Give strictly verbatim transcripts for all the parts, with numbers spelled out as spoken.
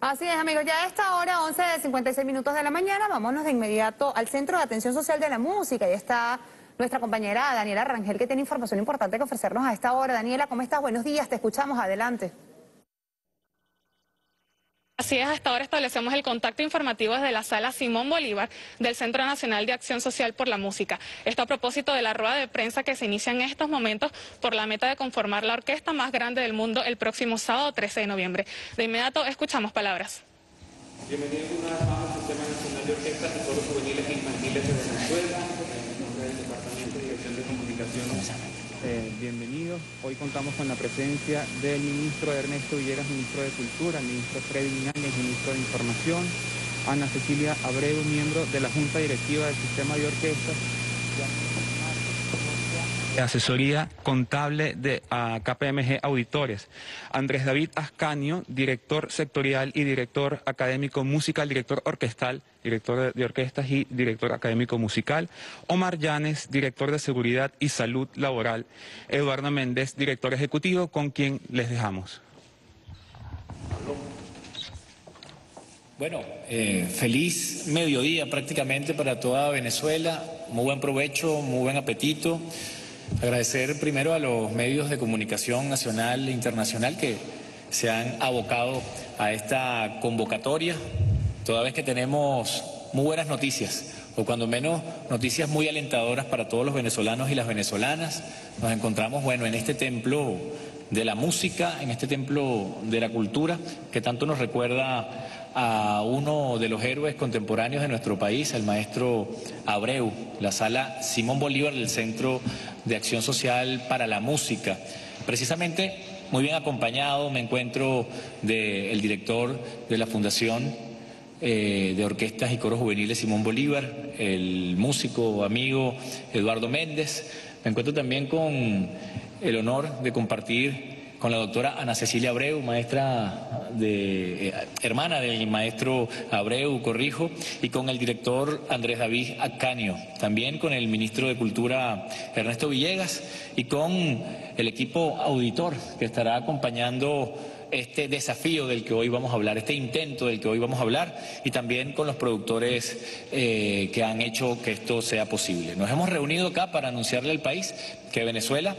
Así es, amigos, ya a esta hora, once de cincuenta y seis minutos de la mañana, vámonos de inmediato al Centro de Atención Social de la Música. Ahí está nuestra compañera Daniela Rangel, que tiene información importante que ofrecernos a esta hora. Daniela, ¿cómo estás? Buenos días, te escuchamos, adelante. Así es, hasta ahora establecemos el contacto informativo desde la sala Simón Bolívar del Centro Nacional de Acción Social por la Música. Esto a propósito de la rueda de prensa que se inicia en estos momentos por la meta de conformar la orquesta más grande del mundo el próximo sábado trece de noviembre. De inmediato escuchamos palabras. Bienvenidos una vez más al Sistema Nacional de Orquestas y Coros Juveniles e Infantiles de Venezuela, en nombre del Departamento de Dirección de Comunicaciones. Eh, bienvenidos. Hoy contamos con la presencia del ministro Ernesto Villegas, ministro de Cultura, el ministro Freddy Mináñez, ministro de Información, Ana Cecilia Abreu, miembro de la Junta Directiva del Sistema de Orquestas, Asesoría Contable de uh, K P M G Auditores, Andrés David Ascanio, director sectorial y director académico musical, director orquestal, director de, de orquestas y director académico musical, Omar Llanes, director de Seguridad y Salud Laboral, Eduardo Méndez, director ejecutivo, con quien les dejamos. Bueno, eh, feliz mediodía prácticamente para toda Venezuela, muy buen provecho, muy buen apetito. Agradecer primero a los medios de comunicación nacional e internacional que se han abocado a esta convocatoria, toda vez que tenemos muy buenas noticias, o cuando menos noticias muy alentadoras para todos los venezolanos y las venezolanas. Nos encontramos, bueno, en este templo de la música, en este templo de la cultura, que tanto nos recuerda a uno de los héroes contemporáneos de nuestro país, el maestro Abreu, la sala Simón Bolívar del Centro de Acción Social para la Música. Precisamente, muy bien acompañado, me encuentro del director de la Fundación eh, de Orquestas y Coros Juveniles Simón Bolívar, el músico amigo Eduardo Méndez. Me encuentro también con el honor de compartir con la doctora Ana Cecilia Abreu, maestra de, eh, hermana del maestro Abreu, corrijo, y con el director Andrés David Ascanio, también con el ministro de Cultura Ernesto Villegas y con el equipo auditor que estará acompañando este desafío del que hoy vamos a hablar, este intento del que hoy vamos a hablar, y también con los productores eh, que han hecho que esto sea posible. Nos hemos reunido acá para anunciarle al país que Venezuela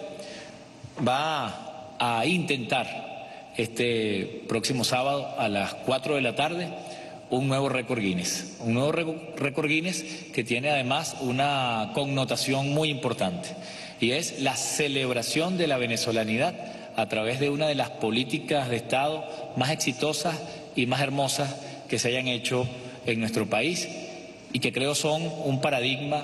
va a intentar este próximo sábado a las cuatro de la tarde un nuevo récord Guinness, un nuevo récord Guinness que tiene además una connotación muy importante, y es la celebración de la venezolanidad a través de una de las políticas de Estado más exitosas y más hermosas que se hayan hecho en nuestro país y que creo son un paradigma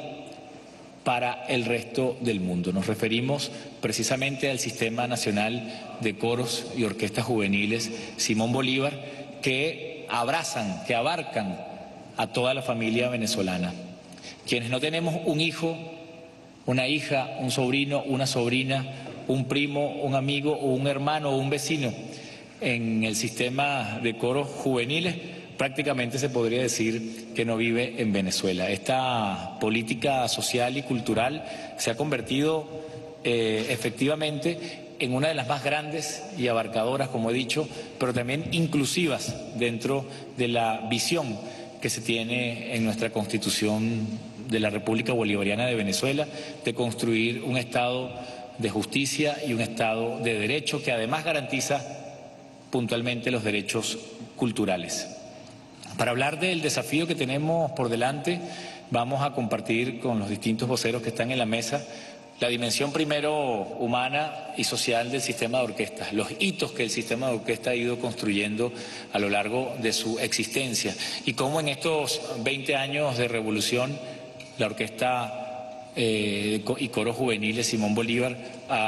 para el resto del mundo. Nos referimos precisamente al Sistema Nacional de Coros y Orquestas Juveniles Simón Bolívar, que abrazan, que abarcan a toda la familia venezolana. Quienes no tenemos un hijo, una hija, un sobrino, una sobrina, un primo, un amigo o un hermano o un vecino en el sistema de coros juveniles, prácticamente se podría decir que no vive en Venezuela. Esta política social y cultural se ha convertido eh, efectivamente en una de las más grandes y abarcadoras, como he dicho, pero también inclusivas dentro de la visión que se tiene en nuestra Constitución de la República Bolivariana de Venezuela de construir un Estado de justicia y un Estado de derecho que además garantiza puntualmente los derechos culturales. Para hablar del desafío que tenemos por delante, vamos a compartir con los distintos voceros que están en la mesa la dimensión primero humana y social del sistema de orquestas, los hitos que el sistema de orquesta ha ido construyendo a lo largo de su existencia y cómo en estos veinte años de revolución la orquesta eh, y coros juveniles Simón Bolívar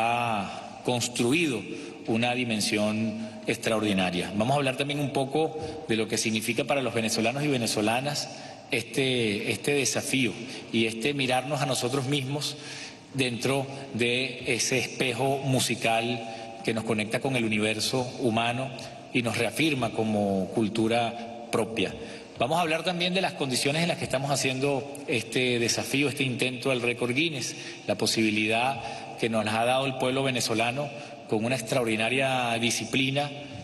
ha construido una dimensión extraordinaria. Vamos a hablar también un poco de lo que significa para los venezolanos y venezolanas este, este desafío y este mirarnos a nosotros mismos dentro de ese espejo musical que nos conecta con el universo humano y nos reafirma como cultura propia. Vamos a hablar también de las condiciones en las que estamos haciendo este desafío, este intento del récord Guinness, la posibilidad que nos ha dado el pueblo venezolano con una extraordinaria disciplina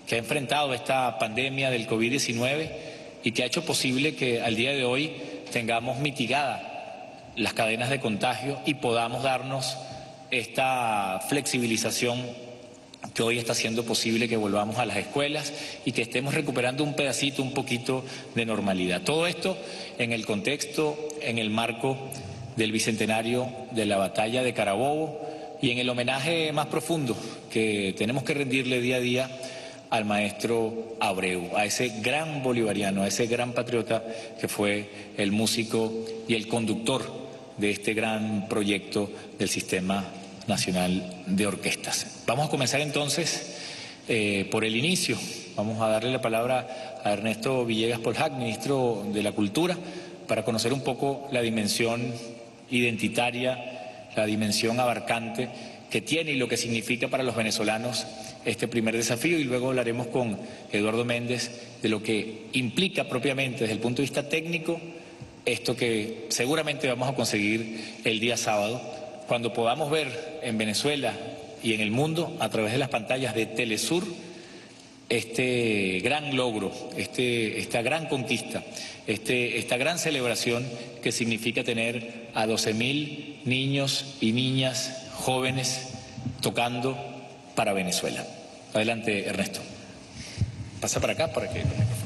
que ha enfrentado esta pandemia del COVID diecinueve y que ha hecho posible que al día de hoy tengamos mitigadas las cadenas de contagio y podamos darnos esta flexibilización que hoy está haciendo posible que volvamos a las escuelas y que estemos recuperando un pedacito, un poquito de normalidad. Todo esto en el contexto, en el marco del bicentenario de la batalla de Carabobo y en el homenaje más profundo que tenemos que rendirle día a día al maestro Abreu, a ese gran bolivariano, a ese gran patriota que fue el músico y el conductor de este gran proyecto del Sistema Nacional de Orquestas. Vamos a comenzar entonces eh, por el inicio. Vamos a darle la palabra a Ernesto Villegas Polhac, ministro de la Cultura, para conocer un poco la dimensión identitaria, la dimensión abarcante que tiene y lo que significa para los venezolanos este primer desafío, y luego hablaremos con Eduardo Méndez de lo que implica propiamente desde el punto de vista técnico esto que seguramente vamos a conseguir el día sábado, cuando podamos ver en Venezuela y en el mundo a través de las pantallas de Telesur este gran logro, este, esta gran conquista, este, esta gran celebración que significa tener a doce mil niños y niñas jóvenes tocando para Venezuela. Adelante, Ernesto. Pasa para acá para que...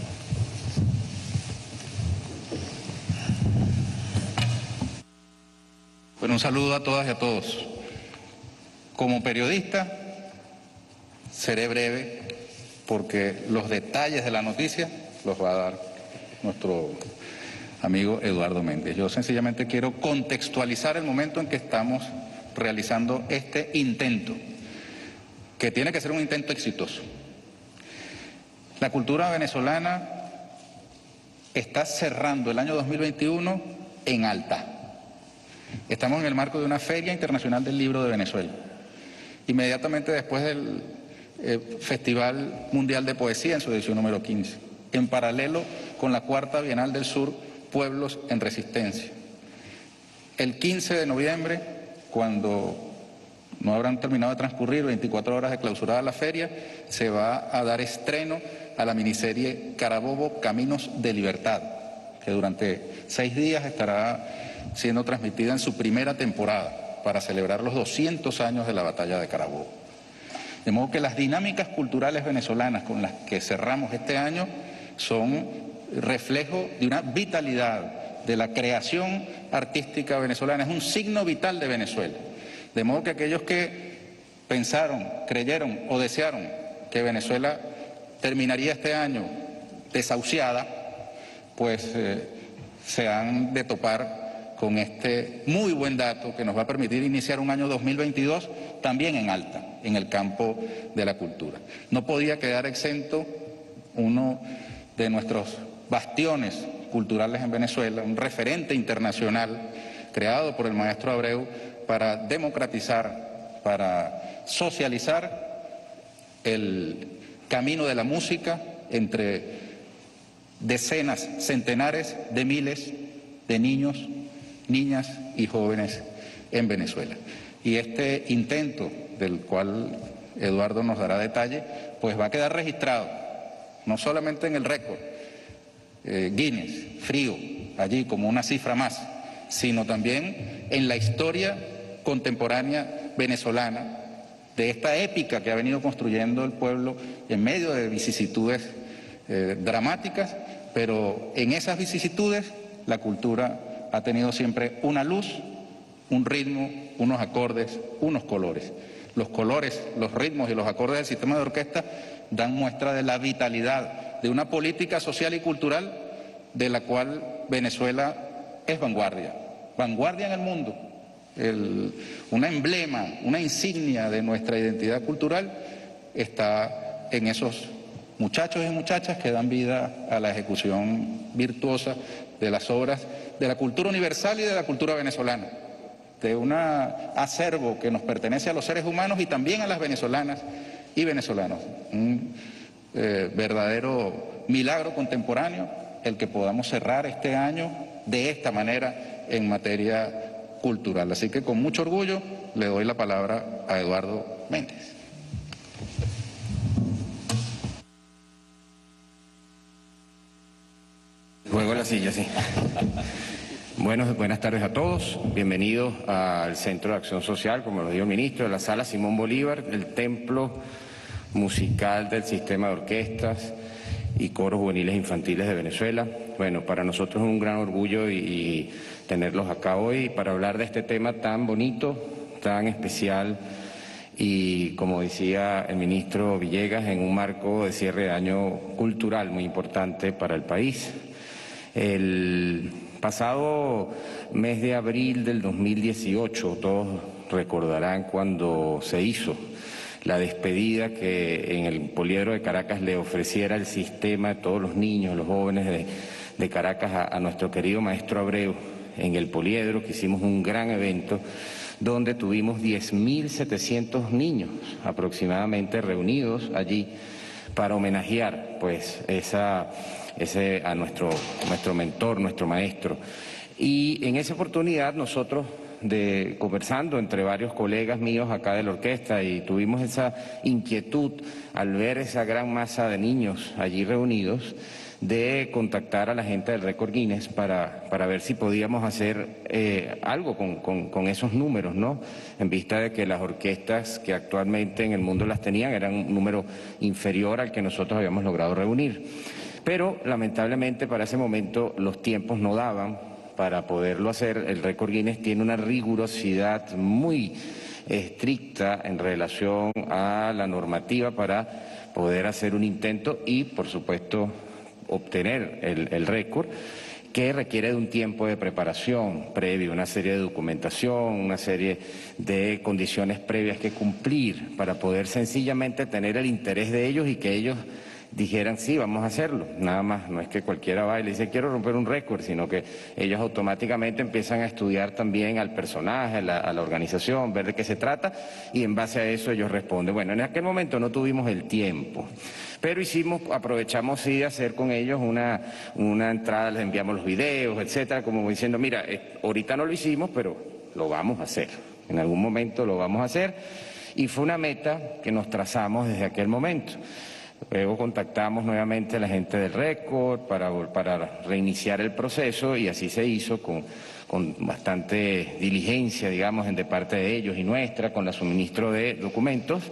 Bueno, un saludo a todas y a todos. Como periodista, seré breve porque los detalles de la noticia los va a dar nuestro amigo Eduardo Méndez. Yo sencillamente quiero contextualizar el momento en que estamos realizando este intento, que tiene que ser un intento exitoso. La cultura venezolana está cerrando el año dos mil veintiuno en alta. Estamos en el marco de una Feria Internacional del Libro de Venezuela. Inmediatamente después del eh, Festival Mundial de Poesía en su edición número quince. En paralelo con la Cuarta Bienal del Sur, Pueblos en Resistencia. El quince de noviembre, cuando no habrán terminado de transcurrir veinticuatro horas de clausurada la feria, se va a dar estreno a la miniserie Carabobo, Caminos de Libertad, que durante seis días estará siendo transmitida en su primera temporada para celebrar los doscientos años de la batalla de Carabobo. De modo que las dinámicas culturales venezolanas con las que cerramos este año son reflejo de una vitalidad de la creación artística venezolana, es un signo vital de Venezuela. De modo que aquellos que pensaron, creyeron o desearon que Venezuela terminaría este año desahuciada, pues eh, se han de topar con este muy buen dato que nos va a permitir iniciar un año dos mil veintidós también en alta, en el campo de la cultura. No podía quedar exento uno de nuestros bastiones culturales en Venezuela, un referente internacional creado por el maestro Abreu para democratizar, para socializar el camino de la música entre decenas, centenares de miles de niños, niñas y jóvenes en Venezuela. Y este intento, del cual Eduardo nos dará detalle, pues va a quedar registrado, no solamente en el récord eh, Guinness, frío, allí como una cifra más, sino también en la historia contemporánea venezolana de esta épica que ha venido construyendo el pueblo en medio de vicisitudes eh, dramáticas, pero en esas vicisitudes la cultura ha tenido siempre una luz, un ritmo, unos acordes, unos colores. Los colores, los ritmos y los acordes del sistema de orquesta dan muestra de la vitalidad de una política social y cultural de la cual Venezuela es vanguardia, vanguardia en el mundo. El, un emblema, una insignia de nuestra identidad cultural está en esos muchachos y muchachas que dan vida a la ejecución virtuosa de las obras de la cultura universal y de la cultura venezolana, de un acervo que nos pertenece a los seres humanos y también a las venezolanas y venezolanos. Un eh, verdadero milagro contemporáneo el que podamos cerrar este año de esta manera en materia cultural. Así que con mucho orgullo le doy la palabra a Eduardo Méndez. Juego la silla, sí. Bueno, buenas tardes a todos. Bienvenidos al Centro de Acción Social, como lo dijo el ministro, de la Sala Simón Bolívar, el templo musical del sistema de orquestas y coros juveniles infantiles de Venezuela. Bueno, para nosotros es un gran orgullo y, y tenerlos acá hoy para hablar de este tema tan bonito, tan especial y, como decía el ministro Villegas, en un marco de cierre de año cultural muy importante para el país. El pasado mes de abril del dos mil dieciocho, todos recordarán cuando se hizo la despedida que en el Poliedro de Caracas le ofreciera el sistema a todos los niños, los jóvenes de, de Caracas a, a nuestro querido maestro Abreu en el Poliedro, que hicimos un gran evento donde tuvimos diez mil setecientos niños aproximadamente reunidos allí para homenajear pues esa, ese, a nuestro, nuestro mentor, nuestro maestro. Y en esa oportunidad nosotros, de, conversando entre varios colegas míos acá de la orquesta, y tuvimos esa inquietud al ver esa gran masa de niños allí reunidos, de contactar a la gente del récord Guinness para, para ver si podíamos hacer eh, algo con, con, con esos números, ¿no? En vista de que las orquestas que actualmente en el mundo las tenían eran un número inferior al que nosotros habíamos logrado reunir. Pero lamentablemente para ese momento los tiempos no daban para poderlo hacer. El récord Guinness tiene una rigurosidad muy estricta en relación a la normativa para poder hacer un intento y, por supuesto, obtener el, el récord, que requiere de un tiempo de preparación previo, una serie de documentación, una serie de condiciones previas que cumplir para poder sencillamente tener el interés de ellos y que ellos dijeran, sí, vamos a hacerlo. Nada más, no es que cualquiera va y le dice, quiero romper un récord, sino que ellos automáticamente empiezan a estudiar también al personaje, a la, a la organización, ver de qué se trata, y en base a eso ellos responden. Bueno, en aquel momento no tuvimos el tiempo, pero hicimos, aprovechamos sí de hacer con ellos una, una entrada, les enviamos los videos, etcétera, como diciendo, mira, eh, ahorita no lo hicimos, pero lo vamos a hacer, en algún momento lo vamos a hacer, y fue una meta que nos trazamos desde aquel momento. Luego contactamos nuevamente a la gente del récord para, para reiniciar el proceso y así se hizo con, con bastante diligencia, digamos, de parte de ellos y nuestra, con el suministro de documentos.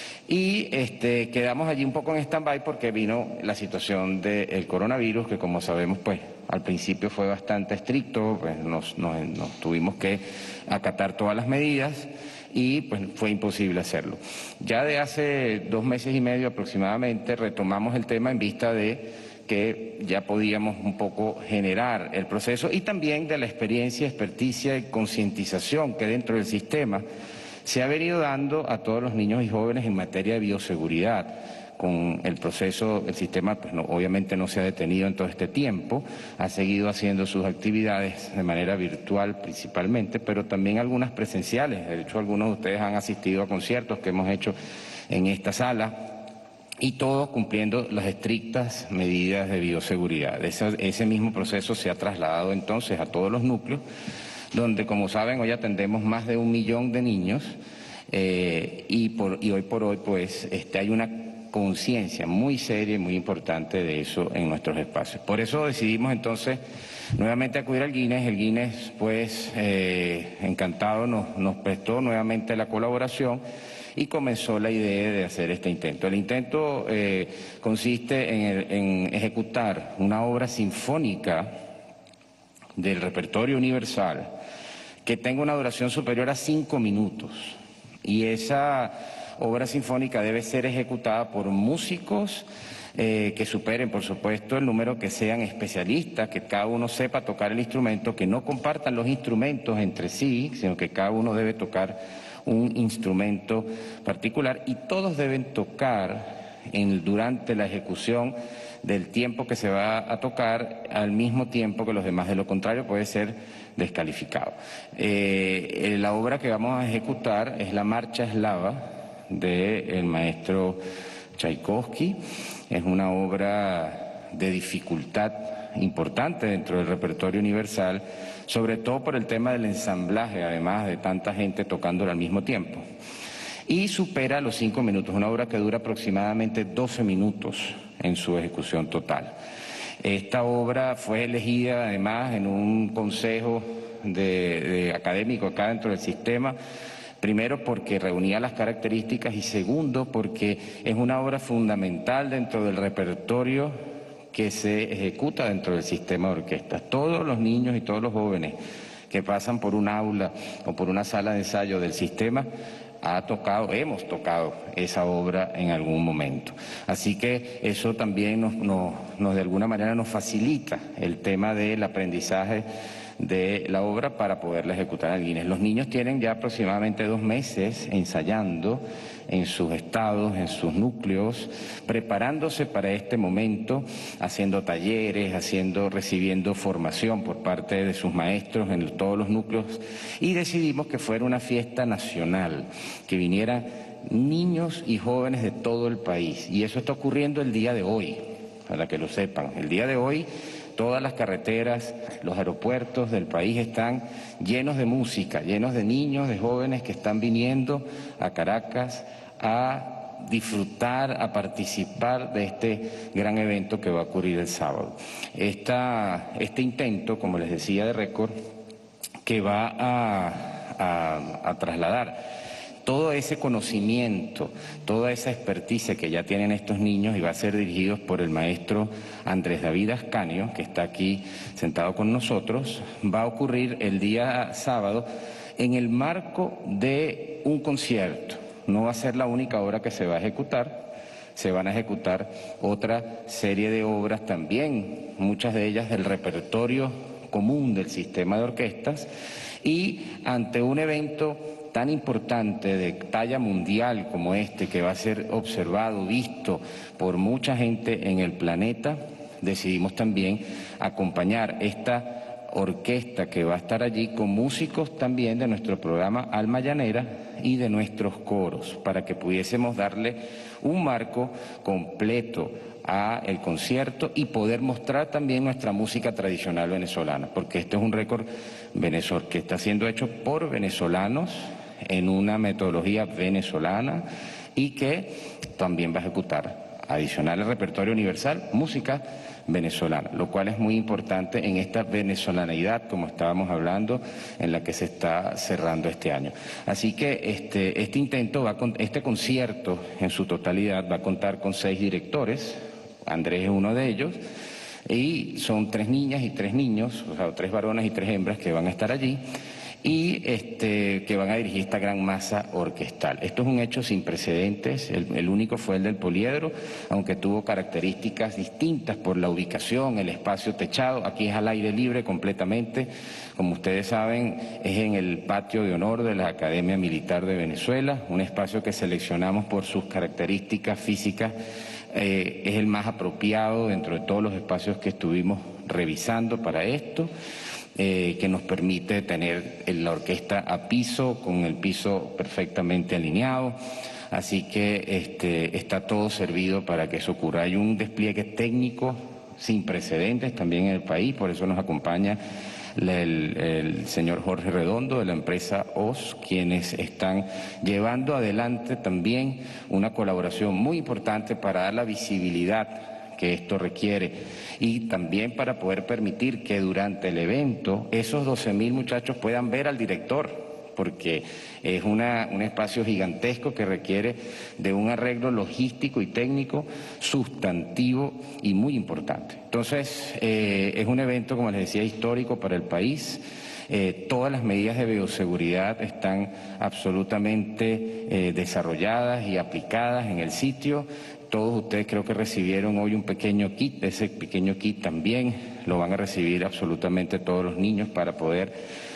Y este, quedamos allí un poco en stand-by porque vino la situación del coronavirus, que como sabemos, pues al principio fue bastante estricto, pues nos, nos, nos tuvimos que acatar todas las medidas y pues fue imposible hacerlo. Ya de hace dos meses y medio aproximadamente retomamos el tema en vista de que ya podíamos un poco generar el proceso y también de la experiencia, experticia y concientización que dentro del sistema se ha venido dando a todos los niños y jóvenes en materia de bioseguridad. Con el proceso, el sistema pues no, obviamente no se ha detenido en todo este tiempo, ha seguido haciendo sus actividades de manera virtual principalmente, pero también algunas presenciales. De hecho, algunos de ustedes han asistido a conciertos que hemos hecho en esta sala y todos cumpliendo las estrictas medidas de bioseguridad. Ese, ese mismo proceso se ha trasladado entonces a todos los núcleos, donde, como saben, hoy atendemos más de un millón de niños eh, y, por, y hoy por hoy pues este, hay una conciencia muy seria y muy importante de eso en nuestros espacios. Por eso decidimos entonces nuevamente acudir al Guinness. El Guinness pues eh, encantado nos, nos prestó nuevamente la colaboración y comenzó la idea de hacer este intento. El intento eh, consiste en, el, en ejecutar una obra sinfónica del repertorio universal que tenga una duración superior a cinco minutos y esa obra sinfónica debe ser ejecutada por músicos eh, que superen, por supuesto, el número, que sean especialistas, que cada uno sepa tocar el instrumento, que no compartan los instrumentos entre sí, sino que cada uno debe tocar un instrumento particular y todos deben tocar en, durante la ejecución del tiempo que se va a tocar al mismo tiempo que los demás, de lo contrario puede ser descalificado. Eh, la obra que vamos a ejecutar es la Marcha Eslava del maestro Tchaikovsky. Es una obra de dificultad importante dentro del repertorio universal, sobre todo por el tema del ensamblaje, además de tanta gente tocándola al mismo tiempo. Y supera los cinco minutos, una obra que dura aproximadamente doce minutos en su ejecución total. Esta obra fue elegida además en un consejo de, de académico acá dentro del sistema, primero porque reunía las características y segundo porque es una obra fundamental dentro del repertorio que se ejecuta dentro del sistema de orquestas. Todos los niños y todos los jóvenes que pasan por un aula o por una sala de ensayo del sistema ha tocado, hemos tocado esa obra en algún momento. Así que eso también nos, nos, nos de alguna manera nos facilita el tema del aprendizaje de la obra para poderla ejecutar en el Guinness. Los niños tienen ya aproximadamente dos meses ensayando en sus estados, en sus núcleos, preparándose para este momento, haciendo talleres, haciendo, recibiendo formación por parte de sus maestros en todos los núcleos, y decidimos que fuera una fiesta nacional, que vinieran niños y jóvenes de todo el país, y eso está ocurriendo el día de hoy, para que lo sepan. El día de hoy todas las carreteras, los aeropuertos del país están llenos de música, llenos de niños, de jóvenes que están viniendo a Caracas a disfrutar, a participar de este gran evento que va a ocurrir el sábado. Esta, este intento, como les decía, de récord, que va a, a, a trasladar todo ese conocimiento, toda esa experticia que ya tienen estos niños, y va a ser dirigidos por el maestro Andrés David Ascanio, que está aquí sentado con nosotros, va a ocurrir el día sábado en el marco de un concierto. No va a ser la única obra que se va a ejecutar, se van a ejecutar otra serie de obras también, muchas de ellas del repertorio común del sistema de orquestas, y ante un evento tan importante de talla mundial como este, que va a ser observado, visto por mucha gente en el planeta, decidimos también acompañar esta orquesta que va a estar allí con músicos también de nuestro programa Alma Llanera y de nuestros coros, para que pudiésemos darle un marco completo a el concierto y poder mostrar también nuestra música tradicional venezolana, porque este es un récord venezolano que está siendo hecho por venezolanos en una metodología venezolana y que también va a ejecutar, adicional al repertorio universal, música venezolana, lo cual es muy importante en esta venezolaneidad, como estábamos hablando, en la que se está cerrando este año. Así que este, este intento, va con, este concierto en su totalidad va a contar con seis directores, Andrés es uno de ellos, y son tres niñas y tres niños, o sea, tres varones y tres hembras que van a estar allí, y este, que van a dirigir esta gran masa orquestal. Esto es un hecho sin precedentes, el, el único fue el del Poliedro, aunque tuvo características distintas por la ubicación, el espacio techado, aquí es al aire libre completamente, como ustedes saben es en el patio de honor de la Academia Militar de Venezuela, un espacio que seleccionamos por sus características físicas, eh, es el más apropiado dentro de todos los espacios que estuvimos revisando para esto. Eh, que nos permite tener la orquesta a piso, con el piso perfectamente alineado, así que este, está todo servido para que eso ocurra. Hay un despliegue técnico sin precedentes también en el país, por eso nos acompaña el, el señor Jorge Redondo de la empresa O S, quienes están llevando adelante también una colaboración muy importante para dar la visibilidad que esto requiere y también para poder permitir que durante el evento esos doce mil muchachos puedan ver al director, porque es una, un espacio gigantesco que requiere de un arreglo logístico y técnico sustantivo y muy importante. Entonces, eh, es un evento, como les decía, histórico para el país. Eh, todas las medidas de bioseguridad están absolutamente eh, desarrolladas y aplicadas en el sitio. Todos ustedes creo que recibieron hoy un pequeño kit, ese pequeño kit también lo van a recibir absolutamente todos los niños para poder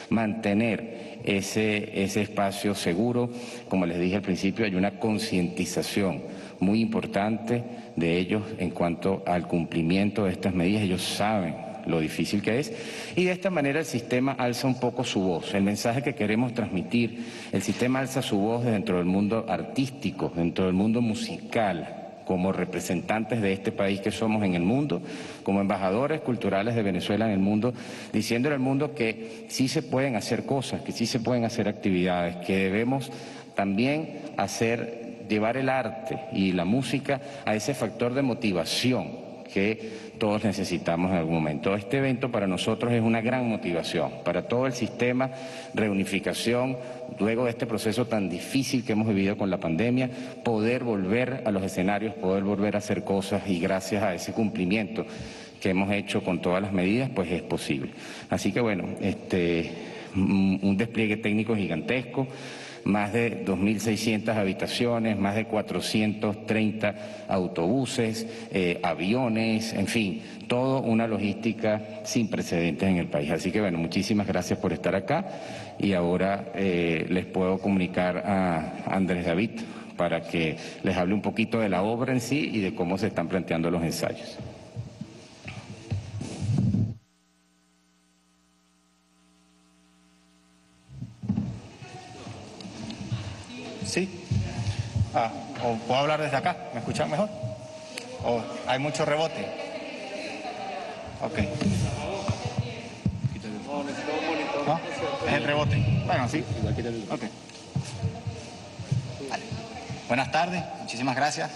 mantener ese, ese espacio seguro. Como les dije al principio, hay una concientización muy importante de ellos en cuanto al cumplimiento de estas medidas. Ellos saben lo difícil que es, y de esta manera el sistema alza un poco su voz. El mensaje que queremos transmitir, el sistema alza su voz dentro del mundo artístico, dentro del mundo musical, como representantes de este país que somos en el mundo, como embajadores culturales de Venezuela en el mundo, diciéndole al mundo que sí se pueden hacer cosas, que sí se pueden hacer actividades, que debemos también hacer, llevar el arte y la música a ese factor de motivación que todos necesitamos en algún momento. Este evento para nosotros es una gran motivación, para todo el sistema, reunificación, luego de este proceso tan difícil que hemos vivido con la pandemia, poder volver a los escenarios, poder volver a hacer cosas, y gracias a ese cumplimiento que hemos hecho con todas las medidas, pues es posible. Así que bueno, este, un despliegue técnico gigantesco, más de dos mil seiscientas habitaciones, más de cuatrocientos treinta autobuses, eh, aviones, en fin, toda una logística sin precedentes en el país. Así que bueno, muchísimas gracias por estar acá, y ahora eh, les puedo comunicar a Andrés David para que les hable un poquito de la obra en sí y de cómo se están planteando los ensayos. Sí. Ah, ¿o puedo hablar desde acá? ¿Me escuchan mejor? ¿O hay mucho rebote? Ok. ¿No? ¿Es el rebote? Bueno, sí. Ok. Vale. Buenas tardes, muchísimas gracias.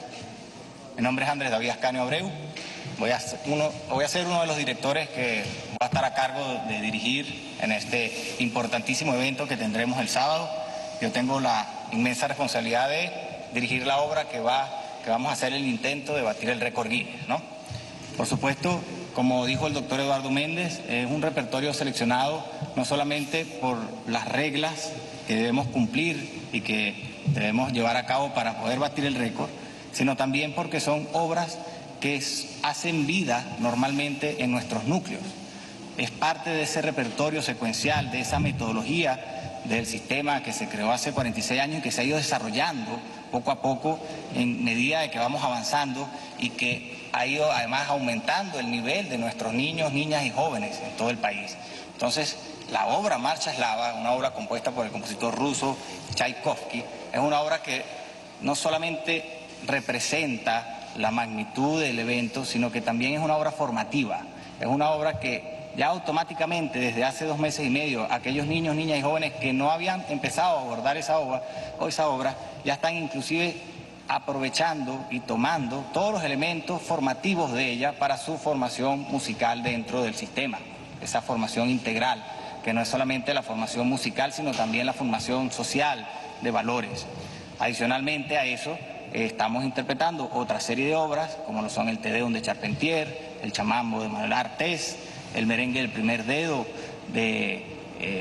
Mi nombre es Andrés David Ascanio Abreu. Voy a, ser uno, voy a ser uno de los directores que va a estar a cargo de dirigir en este importantísimo evento que tendremos el sábado. Yo tengo la inmensa responsabilidad de dirigir la obra que, va, que vamos a hacer el intento de batir el récord Guinness, ¿no? Por supuesto, como dijo el doctor Eduardo Méndez, es un repertorio seleccionado no solamente por las reglas que debemos cumplir y que debemos llevar a cabo para poder batir el récord, sino también porque son obras que hacen vida normalmente en nuestros núcleos. Es parte de ese repertorio secuencial, de esa metodología del sistema que se creó hace cuarenta y seis años y que se ha ido desarrollando poco a poco en medida de que vamos avanzando, y que ha ido además aumentando el nivel de nuestros niños, niñas y jóvenes en todo el país. Entonces, la obra Marcha Eslava, una obra compuesta por el compositor ruso Tchaikovsky, es una obra que no solamente representa la magnitud del evento, sino que también es una obra formativa, es una obra que ya automáticamente desde hace dos meses y medio aquellos niños, niñas y jóvenes que no habían empezado a abordar esa obra, o esa obra ya están inclusive aprovechando y tomando todos los elementos formativos de ella para su formación musical dentro del sistema, esa formación integral, que no es solamente la formación musical, sino también la formación social de valores. Adicionalmente a eso, eh, estamos interpretando otra serie de obras, como lo son el Te Deum de Charpentier, el Chamambo de Manuel Artés, el merengue del primer dedo de eh,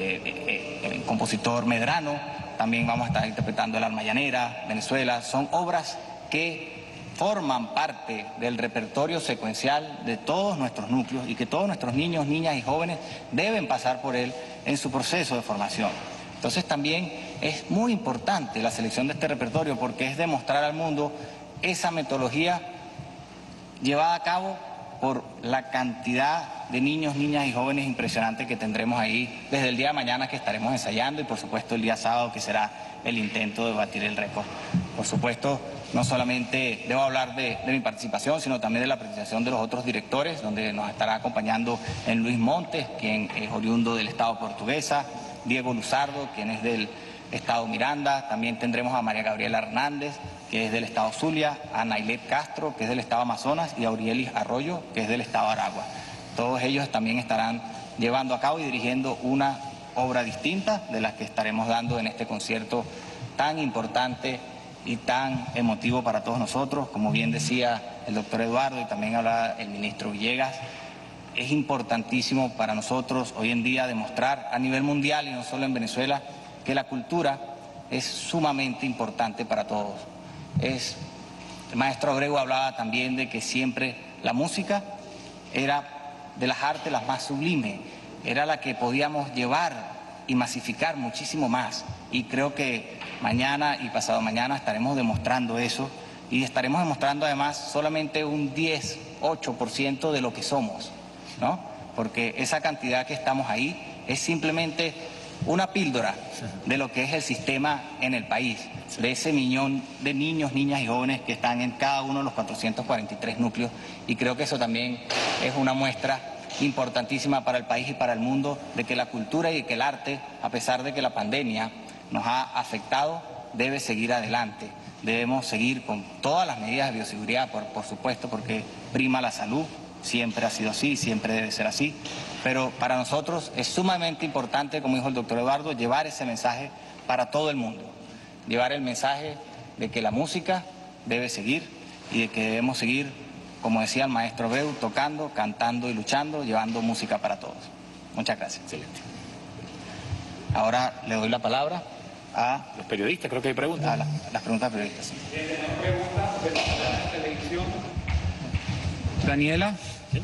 eh, el compositor Medrano. También vamos a estar interpretando el Alma Llanera, Venezuela. Son obras que forman parte del repertorio secuencial de todos nuestros núcleos y que todos nuestros niños, niñas y jóvenes deben pasar por él en su proceso de formación. Entonces también es muy importante la selección de este repertorio, porque es demostrar al mundo esa metodología llevada a cabo por la cantidad de niños, niñas y jóvenes impresionantes que tendremos ahí desde el día de mañana, que estaremos ensayando, y por supuesto el día sábado, que será el intento de batir el récord. Por supuesto, no solamente debo hablar de, de mi participación, sino también de la participación de los otros directores, donde nos estará acompañando en Luis Montes, quien es oriundo del estado Portuguesa, Diego Luzardo, quien es del estado Miranda. También tendremos a María Gabriela Hernández, que es del estado Zulia, a Nailet Castro, que es del estado Amazonas, y a Aurielis Arroyo, que es del estado Aragua. Todos ellos también estarán llevando a cabo y dirigiendo una obra distinta de las que estaremos dando en este concierto tan importante y tan emotivo para todos nosotros. Como bien decía el doctor Eduardo y también hablaba el ministro Villegas, es importantísimo para nosotros hoy en día demostrar a nivel mundial, y no solo en Venezuela, que la cultura es sumamente importante para todos. Es, el maestro Abreu hablaba también de que siempre la música era de las artes las más sublimes, era la que podíamos llevar y masificar muchísimo más, y creo que mañana y pasado mañana estaremos demostrando eso, y estaremos demostrando además solamente un diez, ocho por ciento de lo que somos, ¿no? Porque esa cantidad que estamos ahí es simplemente una píldora de lo que es el sistema en el país, de ese millón de niños, niñas y jóvenes que están en cada uno de los cuatrocientos cuarenta y tres núcleos, y creo que eso también es una muestra importantísima para el país y para el mundo de que la cultura y que el arte, a pesar de que la pandemia nos ha afectado, debe seguir adelante. Debemos seguir con todas las medidas de bioseguridad, por, por supuesto, porque prima la salud, siempre ha sido así, siempre debe ser así, pero para nosotros es sumamente importante, como dijo el doctor Eduardo, llevar ese mensaje para todo el mundo, llevar el mensaje de que la música debe seguir y de que debemos seguir, como decía el maestro Abreu, tocando, cantando y luchando, llevando música para todos. Muchas gracias. Excelente. Ahora le doy la palabra a Los periodistas, creo que hay preguntas. a la- las preguntas periodistas. Sí. Daniela.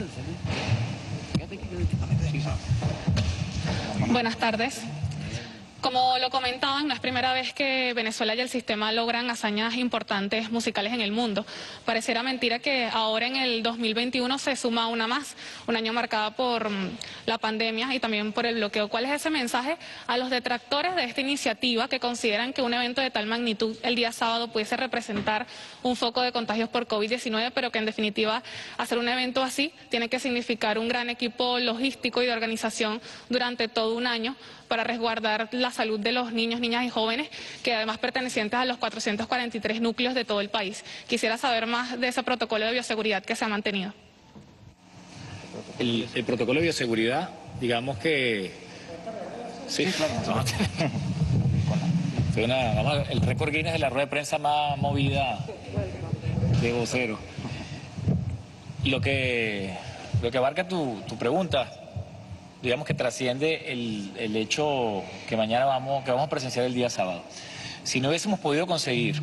Buenas tardes. Como lo comentaban, no es primera vez que Venezuela y el sistema logran hazañas importantes musicales en el mundo. Pareciera mentira que ahora en el dos mil veintiuno se suma una más, un año marcado por mm, la pandemia y también por el bloqueo. ¿Cuál es ese mensaje a los detractores de esta iniciativa que consideran que un evento de tal magnitud el día sábado pudiese representar un foco de contagios por COVID diecinueve, pero que en definitiva hacer un evento así tiene que significar un gran equipo logístico y de organización durante todo un año para resguardar la salud de los niños, niñas y jóvenes, que además pertenecientes a los cuatrocientos cuarenta y tres núcleos de todo el país? Quisiera saber más de ese protocolo de bioseguridad que se ha mantenido. El, el protocolo de bioseguridad, digamos que... Sí, claro. No, fue una- vamos a- el récord Guinness de la rueda de prensa más movida de vocero. Lo que, lo que abarca tu, tu pregunta, digamos que trasciende el, el hecho que mañana vamos, que vamos a presenciar el día sábado. Si no hubiésemos podido conseguir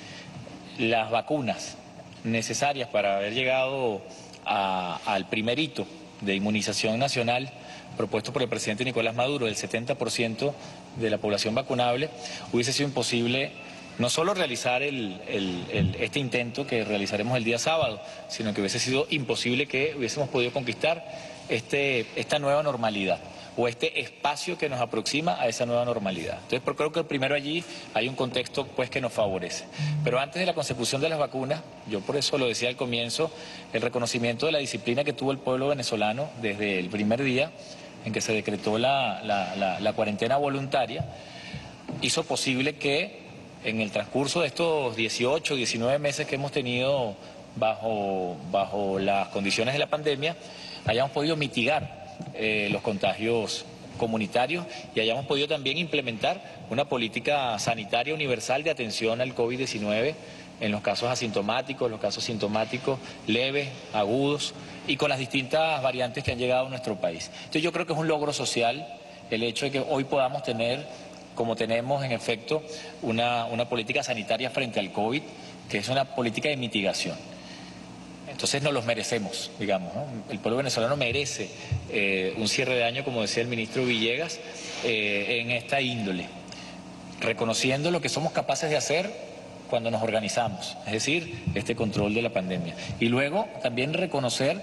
las vacunas necesarias para haber llegado a- al primer hito de inmunización nacional propuesto por el presidente Nicolás Maduro, del setenta por ciento de la población vacunable, hubiese sido imposible no solo realizar el, el- el- este intento que realizaremos el día sábado, sino que hubiese sido imposible que hubiésemos podido conquistar este, esta nueva normalidad o este espacio que nos aproxima a esa nueva normalidad. Entonces, pero creo que primero allí hay un contexto pues que nos favorece. Pero antes de la consecución de las vacunas, yo por eso lo decía al comienzo, el reconocimiento de la disciplina que tuvo el pueblo venezolano desde el primer día en que se decretó la, la, la, la cuarentena voluntaria, hizo posible que en el transcurso de estos dieciocho, diecinueve meses que hemos tenido bajo, bajo las condiciones de la pandemia, hayamos podido mitigar eh, los contagios comunitarios y hayamos podido también implementar una política sanitaria universal de atención al COVID diecinueve en los casos asintomáticos, los casos sintomáticos leves, agudos y con las distintas variantes que han llegado a nuestro país. Entonces yo creo que es un logro social el hecho de que hoy podamos tener, como tenemos en efecto, una, una política sanitaria frente al COVID, que es una política de mitigación. Entonces nos los merecemos, digamos, ¿no? El pueblo venezolano merece eh, un cierre de año, como decía el ministro Villegas, eh, en esta índole, reconociendo lo que somos capaces de hacer cuando nos organizamos, es decir, este control de la pandemia. Y luego también reconocer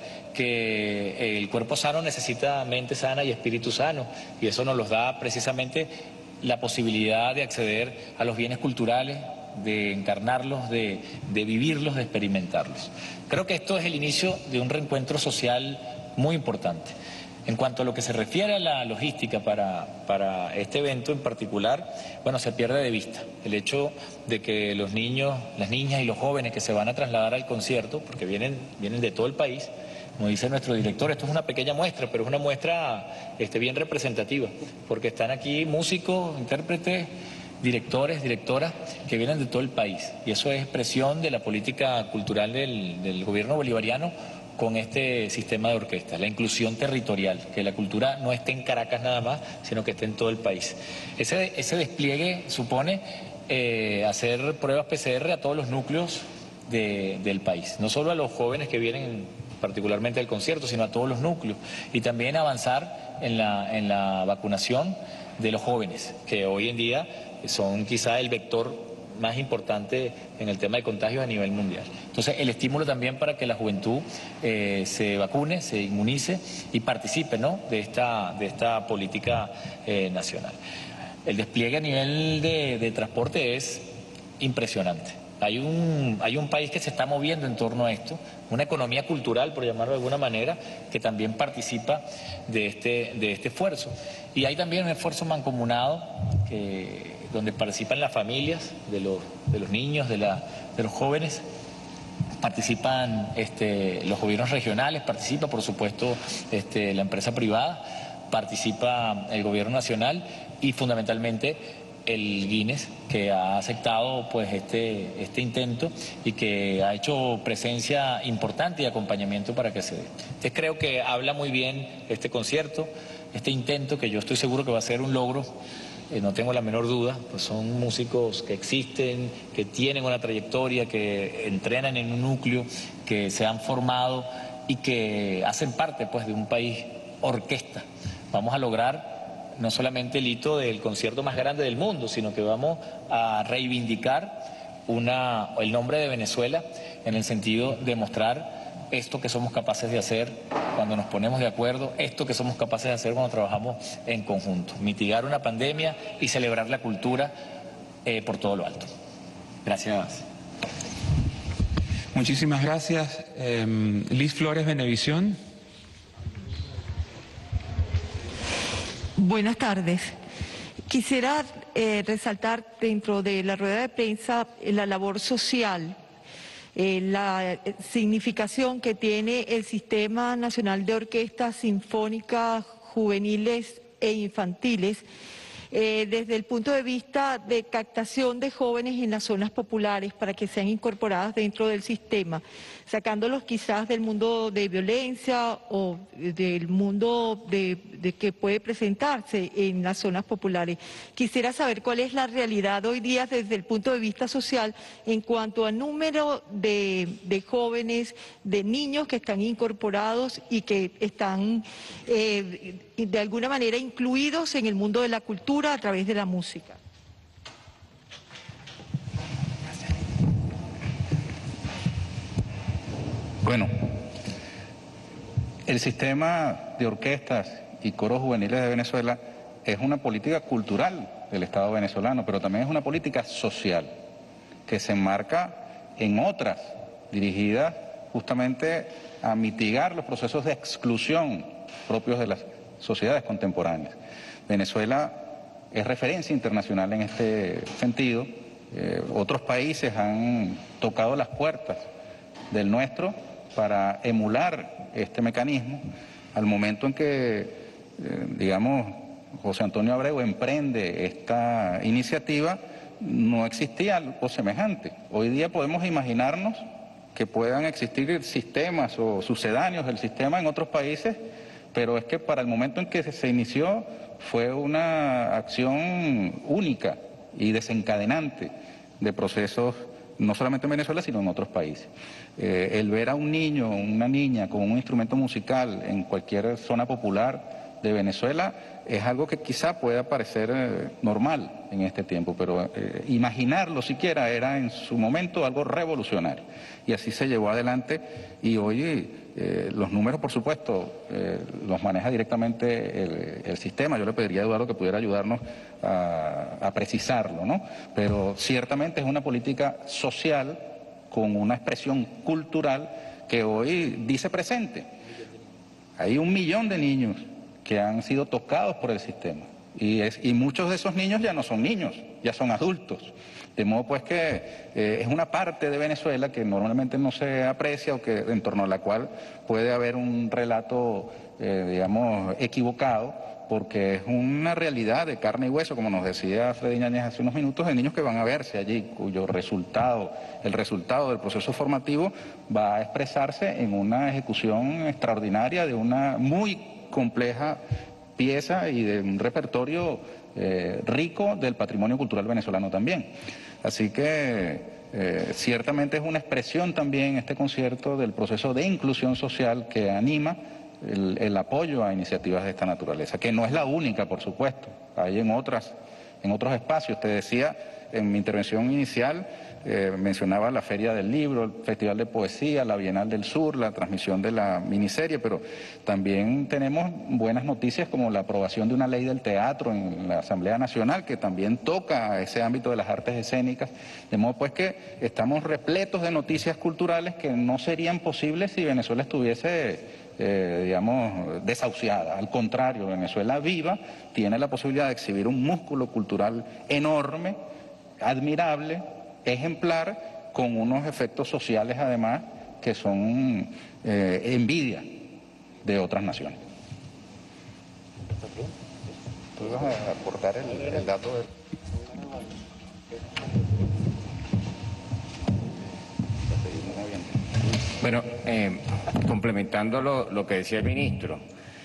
que el cuerpo sano necesita mente sana y espíritu sano, y eso nos los da precisamente la posibilidad de acceder a los bienes culturales, de encarnarlos, de, de vivirlos, de experimentarlos. Creo que esto es el inicio de un reencuentro social muy importante. En cuanto a lo que se refiere a la logística para, para este evento en particular, bueno, se pierde de vista el hecho de que los niños, las niñas y los jóvenes que se van a trasladar al concierto, porque vienen, vienen de todo el país, como dice nuestro director, esto es una pequeña muestra, pero es una muestra este, bien representativa, porque están aquí músicos, intérpretes, directores, directoras que vienen de todo el país, y eso es expresión de la política cultural del, del gobierno bolivariano con este sistema de orquesta, la inclusión territorial, que la cultura no esté en Caracas nada más, sino que esté en todo el país. Ese, ese despliegue supone eh, hacer pruebas P C R a todos los núcleos de, del país, no solo a los jóvenes que vienen particularmente al concierto, sino a todos los núcleos, y también avanzar en la, en la vacunación de los jóvenes, que hoy en día son quizá el vector más importante en el tema de contagios a nivel mundial. Entonces, el estímulo también para que la juventud eh, se vacune, se inmunice y participe, ¿no?, de esta, de esta política eh, nacional. El despliegue a nivel de, de transporte es impresionante. Hay un, hay un país que se está moviendo en torno a esto, una economía cultural, por llamarlo de alguna manera, que también participa de este, de este esfuerzo. Y hay también un esfuerzo mancomunado que, donde participan las familias de los, de los niños, de, la, de los jóvenes, participan este, los gobiernos regionales, participa por supuesto este, la empresa privada, participa el gobierno nacional y fundamentalmente el Guinness, que ha aceptado pues este, este intento y que ha hecho presencia importante y acompañamiento para que se dé. Entonces creo que habla muy bien este concierto, este intento, que yo estoy seguro que va a ser un logro, eh, no tengo la menor duda, pues son músicos que existen, que tienen una trayectoria, que entrenan en un núcleo, que se han formado y que hacen parte pues de un país orquesta. Vamos a lograr no solamente el hito del concierto más grande del mundo, sino que vamos a reivindicar una, el nombre de Venezuela en el sentido de mostrar esto que somos capaces de hacer cuando nos ponemos de acuerdo, esto que somos capaces de hacer cuando trabajamos en conjunto, mitigar una pandemia y celebrar la cultura eh, por todo lo alto. Gracias. Muchísimas gracias. Eh, Liz Flores, Venevisión. Buenas tardes. Quisiera eh, resaltar dentro de la rueda de prensa eh, la labor social, eh, la significación que tiene el Sistema Nacional de Orquestas Sinfónicas Juveniles e Infantiles eh, desde el punto de vista de captación de jóvenes en las zonas populares para que sean incorporadas dentro del sistema, sacándolos quizás del mundo de violencia o del mundo de, de que puede presentarse en las zonas populares. Quisiera saber cuál es la realidad hoy día desde el punto de vista social en cuanto a número de, de jóvenes, de niños que están incorporados y que están eh, de alguna manera incluidos en el mundo de la cultura a través de la música. Bueno, el sistema de orquestas y coros juveniles de Venezuela es una política cultural del Estado venezolano, pero también es una política social que se enmarca en otras dirigidas justamente a mitigar los procesos de exclusión propios de las sociedades contemporáneas. Venezuela es referencia internacional en este sentido. Eh, otros países han tocado las puertas del nuestro para emular este mecanismo. Al momento en que, eh, digamos, José Antonio Abreu emprende esta iniciativa, no existía algo semejante. Hoy día podemos imaginarnos que puedan existir sistemas o sucedáneos del sistema en otros países, pero es que para el momento en que se inició fue una acción única y desencadenante de procesos no solamente en Venezuela, sino en otros países. Eh, el ver a un niño o una niña con un instrumento musical en cualquier zona popular de Venezuela es algo que quizá pueda parecer eh, normal en este tiempo, pero eh, imaginarlo siquiera era en su momento algo revolucionario. Y así se llevó adelante y hoy eh, los números, por supuesto, eh, los maneja directamente el, el sistema. Yo le pediría a Eduardo que pudiera ayudarnos a, a precisarlo, ¿no? Pero ciertamente es una política social con una expresión cultural que hoy dice presente. Hay un millón de niños que han sido tocados por el sistema y, es, y muchos de esos niños ya no son niños, ya son adultos. De modo pues que eh, es una parte de Venezuela que normalmente no se aprecia o que en torno a la cual puede haber un relato, eh, digamos, equivocado, porque es una realidad de carne y hueso, como nos decía Freddy Ñañez hace unos minutos, de niños que van a verse allí, cuyo resultado, el resultado del proceso formativo va a expresarse en una ejecución extraordinaria de una muy compleja pieza y de un repertorio eh, rico del patrimonio cultural venezolano también. Así que eh, ciertamente es una expresión también este concierto del proceso de inclusión social que anima el, el apoyo a iniciativas de esta naturaleza, que no es la única, por supuesto, hay en otras, en otros espacios. Te decía en mi intervención inicial, eh, mencionaba la Feria del Libro, el Festival de Poesía, la Bienal del Sur, la transmisión de la miniserie, pero también tenemos buenas noticias como la aprobación de una ley del teatro en la Asamblea Nacional, que también toca ese ámbito de las artes escénicas, de modo pues que estamos repletos de noticias culturales que no serían posibles si Venezuela estuviese Eh, digamos, desahuciada. Al contrario, Venezuela viva tiene la posibilidad de exhibir un músculo cultural enorme, admirable, ejemplar, con unos efectos sociales además que son eh, envidia de otras naciones. ¿Tú ibas a aportar el, el dato de... Bueno, eh, complementando lo, lo que decía el ministro,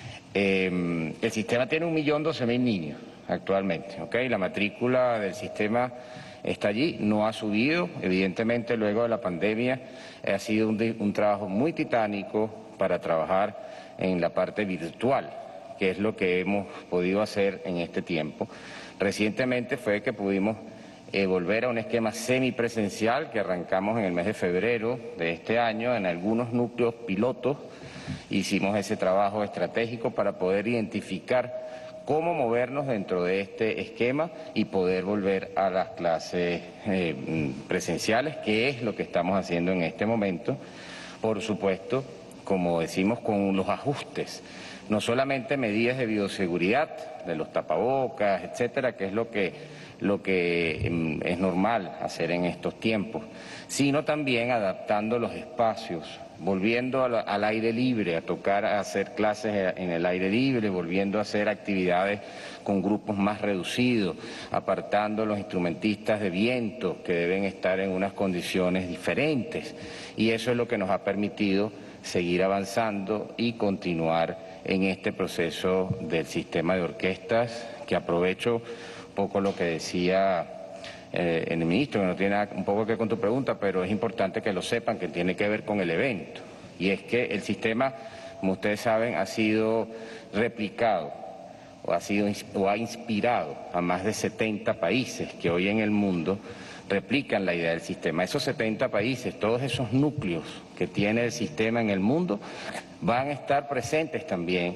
eh, el sistema tiene un millón doce mil niños actualmente, ¿ok? La matrícula del sistema está allí, no ha subido, evidentemente luego de la pandemia ha sido un, un trabajo muy titánico para trabajar en la parte virtual, que es lo que hemos podido hacer en este tiempo. Recientemente fue que pudimos eh, volver a un esquema semipresencial que arrancamos en el mes de febrero de este año en algunos núcleos pilotos. Hicimos ese trabajo estratégico para poder identificar cómo movernos dentro de este esquema y poder volver a las clases eh, presenciales, que es lo que estamos haciendo en este momento. Por supuesto, como decimos, con los ajustes, no solamente medidas de bioseguridad, de los tapabocas, etcétera, que es lo que, lo que eh, es normal hacer en estos tiempos, sino también adaptando los espacios, volviendo al, al aire libre, a tocar, a hacer clases en el aire libre, volviendo a hacer actividades con grupos más reducidos, apartando los instrumentistas de viento que deben estar en unas condiciones diferentes. Y eso es lo que nos ha permitido seguir avanzando y continuar en este proceso del sistema de orquestas, que aprovecho un poco lo que decía Eh, en el ministro, que no tiene nada, un poco que ver con tu pregunta, pero es importante que lo sepan, que tiene que ver con el evento. Y es que el sistema, como ustedes saben, ha sido replicado o ha, sido, o ha inspirado a más de setenta países que hoy en el mundo replican la idea del sistema. Esos setenta países, todos esos núcleos que tiene el sistema en el mundo, van a estar presentes también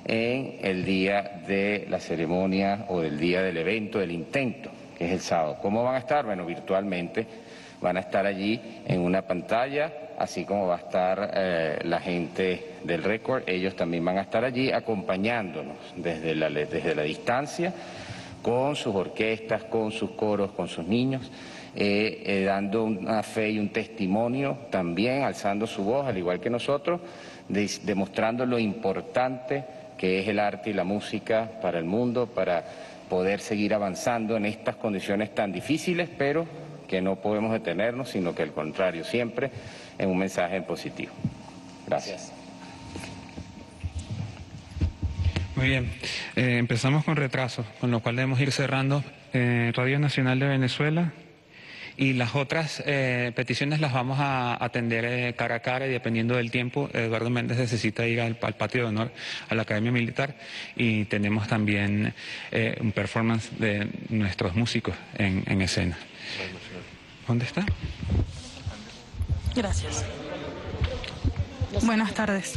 en el día de la ceremonia o del día del evento, del intento, que es el sábado. ¿Cómo van a estar? Bueno, virtualmente van a estar allí en una pantalla, así como va a estar eh, la gente del récord. Ellos también van a estar allí acompañándonos desde la, desde la distancia, con sus orquestas, con sus coros, con sus niños, eh, eh, dando una fe y un testimonio también, alzando su voz, al igual que nosotros, de, demostrando lo importante que es el arte y la música para el mundo, para poder seguir avanzando en estas condiciones tan difíciles, pero que no podemos detenernos, sino que al contrario, siempre en un mensaje en positivo. Gracias. Muy bien, eh, empezamos con retraso, con lo cual debemos ir cerrando eh, Radio Nacional de Venezuela, y las otras eh, peticiones las vamos a atender eh, cara a cara, y dependiendo del tiempo, Eduardo Méndez necesita ir al, al patio de honor a la Academia Militar, y tenemos también eh, un performance de nuestros músicos en, en escena. ¿Dónde está? Gracias. Buenas tardes.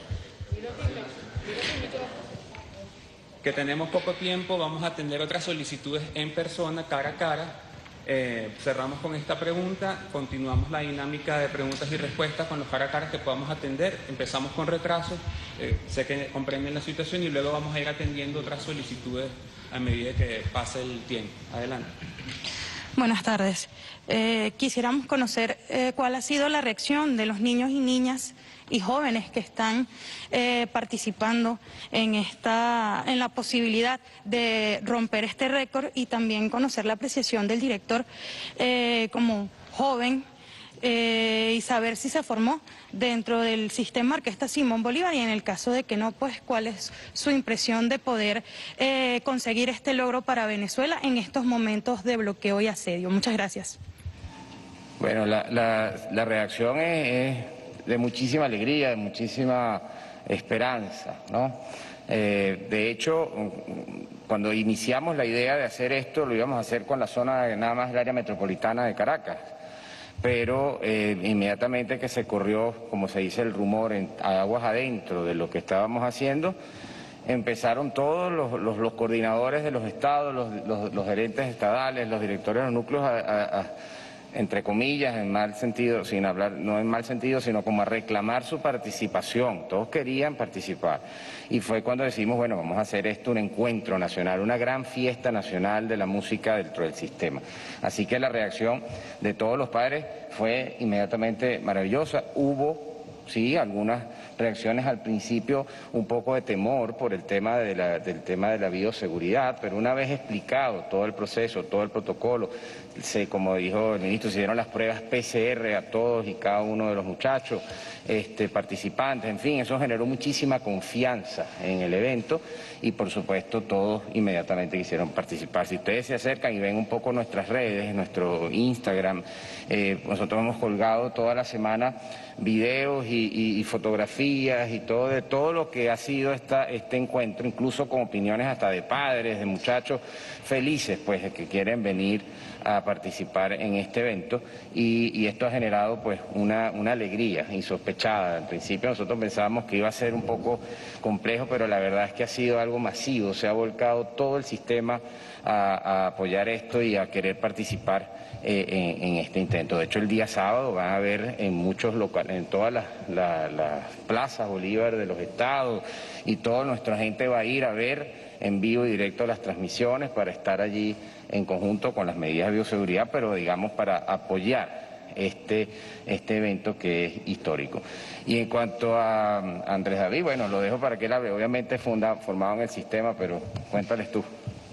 Que tenemos poco tiempo, vamos a atender otras solicitudes en persona, cara a cara. Eh, cerramos con esta pregunta, continuamos la dinámica de preguntas y respuestas con los cara a cara que podamos atender. Empezamos con retraso, eh, sé que comprenden la situación, y luego vamos a ir atendiendo otras solicitudes a medida que pase el tiempo. Adelante. Buenas tardes. Eh, quisiéramos conocer eh, cuál ha sido la reacción de los niños y niñas y jóvenes que están eh, participando en esta, en la posibilidad de romper este récord, y también conocer la apreciación del director eh, como joven eh, y saber si se formó dentro del sistema Orquesta Simón Bolívar, y en el caso de que no, pues cuál es su impresión de poder eh, conseguir este logro para Venezuela en estos momentos de bloqueo y asedio. Muchas gracias. Bueno, la, la, la reacción es, es de muchísima alegría, de muchísima esperanza, ¿no? Eh, de hecho, cuando iniciamos la idea de hacer esto, lo íbamos a hacer con la zona de nada más el área metropolitana de Caracas, pero eh, inmediatamente que se corrió, como se dice el rumor, en aguas adentro de lo que estábamos haciendo, empezaron todos los, los, los coordinadores de los estados, los, los, los gerentes estadales, los directores de los núcleos a, a, entre comillas, en mal sentido, sin hablar, no en mal sentido, sino como a reclamar su participación. Todos querían participar. Y fue cuando decimos, bueno, vamos a hacer esto un encuentro nacional, una gran fiesta nacional de la música dentro del sistema. Así que la reacción de todos los padres fue inmediatamente maravillosa. Hubo, sí, algunas reacciones al principio, un poco de temor por el tema de la, del tema de la bioseguridad, pero una vez explicado todo el proceso, todo el protocolo, se, como dijo el ministro, se dieron las pruebas P C R a todos y cada uno de los muchachos, este, participantes, en fin, eso generó muchísima confianza en el evento y por supuesto todos inmediatamente quisieron participar. Si ustedes se acercan y ven un poco nuestras redes, nuestro Instagram, eh, nosotros hemos colgado toda la semana videos y, y, y fotografías y todo de todo lo que ha sido esta, este encuentro, incluso con opiniones hasta de padres, de muchachos felices pues de que quieren venir a participar en este evento y, y esto ha generado pues una, una alegría insospechada. Al principio nosotros pensábamos que iba a ser un poco complejo, pero la verdad es que ha sido algo masivo, se ha volcado todo el sistema a, a apoyar esto y a querer participar eh, en, en este intento. De hecho el día sábado van a ver en muchos locales, en todas las, las, las plazas Bolívar de los estados y toda nuestra gente va a ir a ver en vivo y directo las transmisiones para estar allí en conjunto con las medidas de bioseguridad, pero digamos para apoyar este, este evento que es histórico. Y en cuanto a Andrés David, bueno, lo dejo para que él hable, obviamente funda, formado en el sistema, pero cuéntales tú.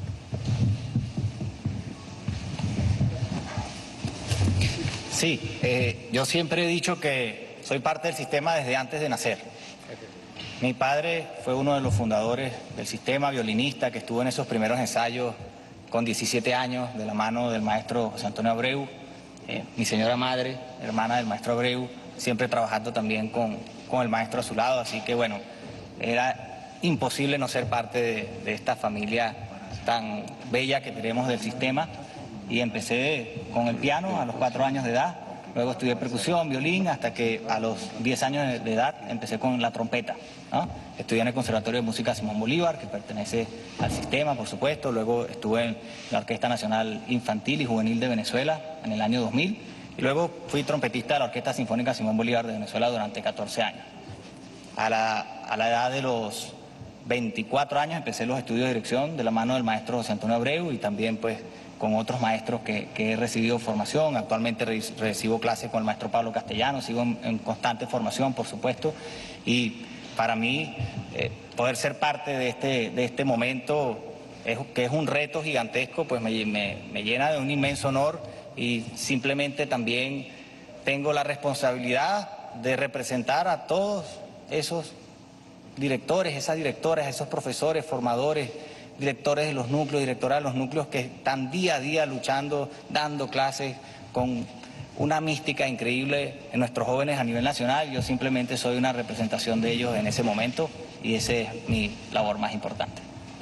Sí, eh, yo siempre he dicho que soy parte del sistema desde antes de nacer. Mi padre fue uno de los fundadores del sistema, violinista, que estuvo en esos primeros ensayos con diecisiete años de la mano del maestro José Antonio Abreu. Eh, mi señora madre, hermana del maestro Abreu, siempre trabajando también con, con el maestro a su lado, así que bueno, era imposible no ser parte de, de esta familia tan bella que tenemos del sistema. Y empecé con el piano a los cuatro años de edad, luego estudié percusión, violín, hasta que a los diez años de edad empecé con la trompeta, ¿no? Estudié en el Conservatorio de Música Simón Bolívar, que pertenece al sistema, por supuesto. Luego estuve en la Orquesta Nacional Infantil y Juvenil de Venezuela en el año dos mil. Y luego fui trompetista de la Orquesta Sinfónica Simón Bolívar de Venezuela durante catorce años. A la, a la edad de los veinticuatro años empecé los estudios de dirección de la mano del maestro José Antonio Abreu y también pues con otros maestros que, que he recibido formación. Actualmente re, recibo clases con el maestro Pablo Castellano, sigo en, en constante formación, por supuesto, y para mí eh, poder ser parte de este, de este momento, es, que es un reto gigantesco, pues me, me, me llena de un inmenso honor y simplemente también tengo la responsabilidad de representar a todos esos directores, esas directoras, esos profesores, formadores, directores de los núcleos, directoras de los núcleos que están día a día luchando, dando clases con una mística increíble en nuestros jóvenes a nivel nacional. Yo simplemente soy una representación de ellos en ese momento y esa es mi labor más importante.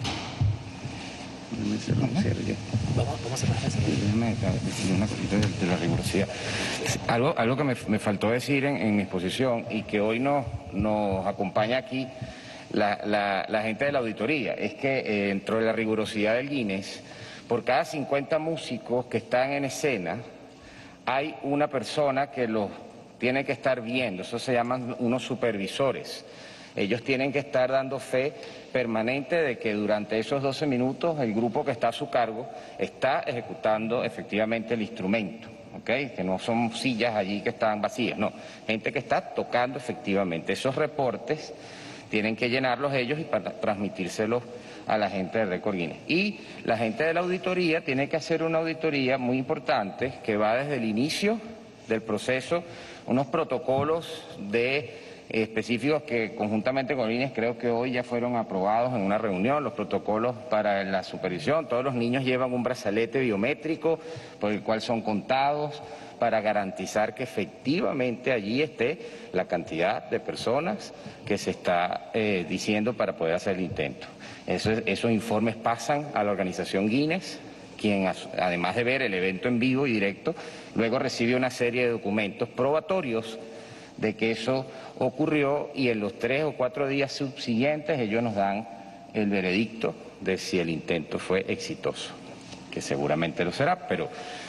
Vamos, vamos a pasar a Déjame decir una cosita de, de la rigurosidad. Algo, algo que me, me faltó decir en, en mi exposición y que hoy nos, nos acompaña aquí La, la, la gente de la auditoría, es que eh, dentro de la rigurosidad del Guinness, por cada cincuenta músicos que están en escena, hay una persona que los tiene que estar viendo, eso se llaman unos supervisores. Ellos tienen que estar dando fe permanente de que durante esos doce minutos el grupo que está a su cargo está ejecutando efectivamente el instrumento. ¿Okay? Que no son sillas allí que están vacías, no, gente que está tocando efectivamente. Esos reportes tienen que llenarlos ellos y para transmitírselos a la gente de Récord Guinness. Y la gente de la auditoría tiene que hacer una auditoría muy importante que va desde el inicio del proceso, unos protocolos de eh, específicos que conjuntamente con Guinness creo que hoy ya fueron aprobados en una reunión, los protocolos para la supervisión. Todos los niños llevan un brazalete biométrico por el cual son contados para garantizar que efectivamente allí esté la cantidad de personas que se está eh, diciendo para poder hacer el intento. Eso, esos informes pasan a la organización Guinness, quien además de ver el evento en vivo y directo, luego recibe una serie de documentos probatorios de que eso ocurrió y en los tres o cuatro días subsiguientes ellos nos dan el veredicto de si el intento fue exitoso, que seguramente lo será, pero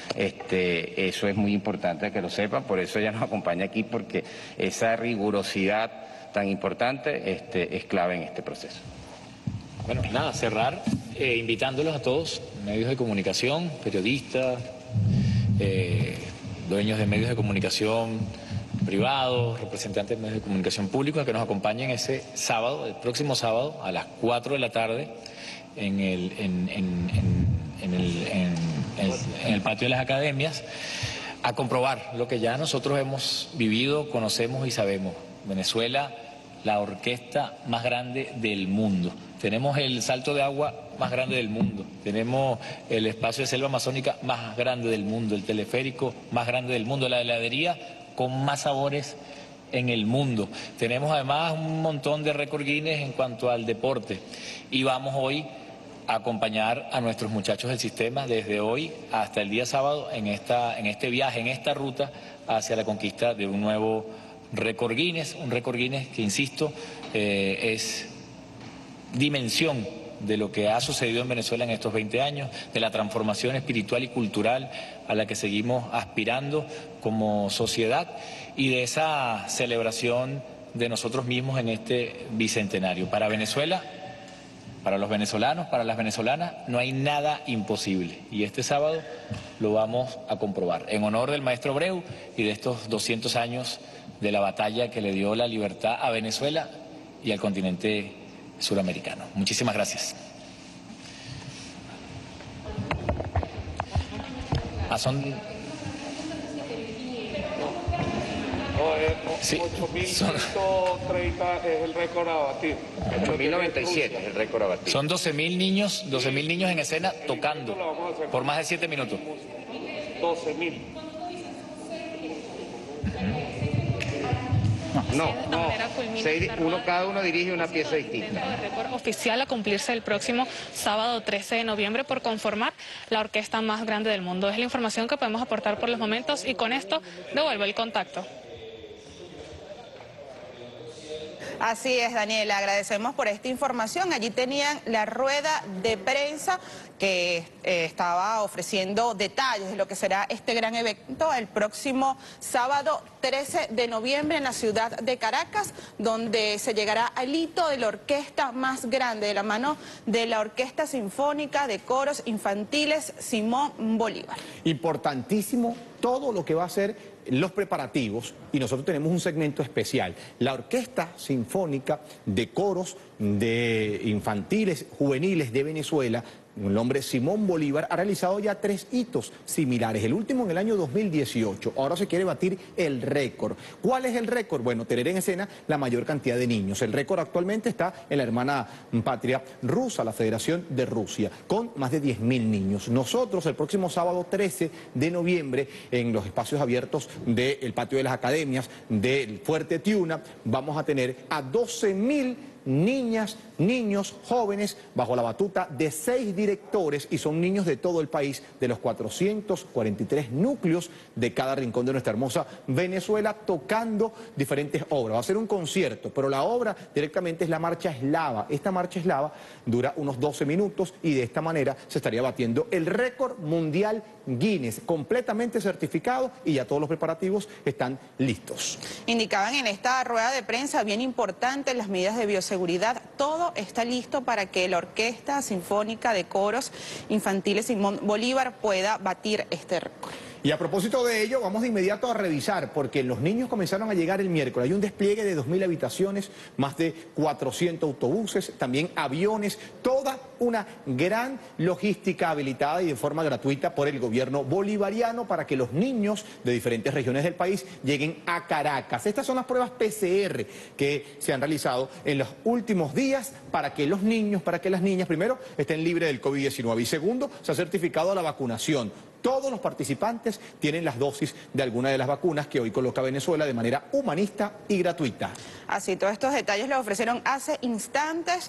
Este, eso es muy importante que lo sepan, por eso ella nos acompaña aquí, porque esa rigurosidad tan importante este, es clave en este proceso. Bueno, nada, cerrar eh, invitándolos a todos, medios de comunicación, periodistas, eh, dueños de medios de comunicación privados, representantes de medios de comunicación públicos, a que nos acompañen ese sábado, el próximo sábado, a las cuatro de la tarde, en el, en, en, en, en el, en, en, en el patio de las academias, a comprobar lo que ya nosotros hemos vivido, conocemos y sabemos. Venezuela, la orquesta más grande del mundo. Tenemos el salto de agua más grande del mundo, tenemos el espacio de selva amazónica más grande del mundo, el teleférico más grande del mundo, la heladería con más sabores en el mundo. Tenemos además un montón de récord Guinness en cuanto al deporte y vamos hoy a acompañar a nuestros muchachos del sistema desde hoy hasta el día sábado en, esta, en este viaje, en esta ruta hacia la conquista de un nuevo récord Guinness, un récord Guinness que, insisto, eh, es dimensión de lo que ha sucedido en Venezuela en estos veinte años, de la transformación espiritual y cultural a la que seguimos aspirando como sociedad y de esa celebración de nosotros mismos en este bicentenario. Para Venezuela, para los venezolanos, para las venezolanas, no hay nada imposible y este sábado lo vamos a comprobar. En honor del maestro Abreu y de estos doscientos años de la batalla que le dio la libertad a Venezuela y al continente suramericano. Muchísimas gracias. Ah, son... Sí, ocho mil ciento treinta es el récord a batir. ocho mil noventa y siete es el récord a batir. Son doce mil niños, doce mil niños en escena tocando por más de siete minutos. doce mil. No, no, seis, uno, cada uno dirige una pieza distinta. El récord oficial a cumplirse el próximo sábado trece de noviembre por conformar la orquesta más grande del mundo. Es la información que podemos aportar por los momentos y con esto devuelvo el contacto. Así es, Daniela, agradecemos por esta información. Allí tenían la rueda de prensa que eh, estaba ofreciendo detalles de lo que será este gran evento el próximo sábado trece de noviembre en la ciudad de Caracas, donde se llegará al hito de la orquesta más grande de la mano de la Orquesta Sinfónica de Coros Infantiles Simón Bolívar. Importantísimo todo lo que va a ser los preparativos, y nosotros tenemos un segmento especial. La Orquesta Sinfónica de Coros de Infantiles Juveniles de Venezuela, el nombre Simón Bolívar, ha realizado ya tres hitos similares, el último en el año dos mil dieciocho. Ahora se quiere batir el récord. ¿Cuál es el récord? Bueno, tener en escena la mayor cantidad de niños. El récord actualmente está en la hermana patria rusa, la Federación de Rusia, con más de diez mil niños. Nosotros el próximo sábado trece de noviembre, en los espacios abiertos del Patio de las Academias del Fuerte Tiuna, vamos a tener a doce mil niñas, niños, jóvenes, bajo la batuta de seis directores, y son niños de todo el país, de los cuatrocientos cuarenta y tres núcleos de cada rincón de nuestra hermosa Venezuela, tocando diferentes obras. Va a ser un concierto, pero la obra directamente es la marcha eslava. Esta marcha eslava dura unos doce minutos y de esta manera se estaría batiendo el récord mundial Guinness, completamente certificado, y ya todos los preparativos están listos. Indicaban en esta rueda de prensa, bien importante, las medidas de bioseguridad. Todo está listo para que la Orquesta Sinfónica de Coros Infantiles Simón Bolívar pueda batir este récord. Y a propósito de ello, vamos de inmediato a revisar, porque los niños comenzaron a llegar el miércoles. Hay un despliegue de dos mil habitaciones, más de cuatrocientos autobuses, también aviones, toda una gran logística habilitada y de forma gratuita por el gobierno bolivariano para que los niños de diferentes regiones del país lleguen a Caracas. Estas son las pruebas P C R que se han realizado en los últimos días para que los niños, para que las niñas, primero, estén libres del COVID diecinueve y segundo, se ha certificado la vacunación. Todos los participantes tienen las dosis de alguna de las vacunas que hoy coloca Venezuela de manera humanista y gratuita. Así, todos estos detalles los ofrecieron hace instantes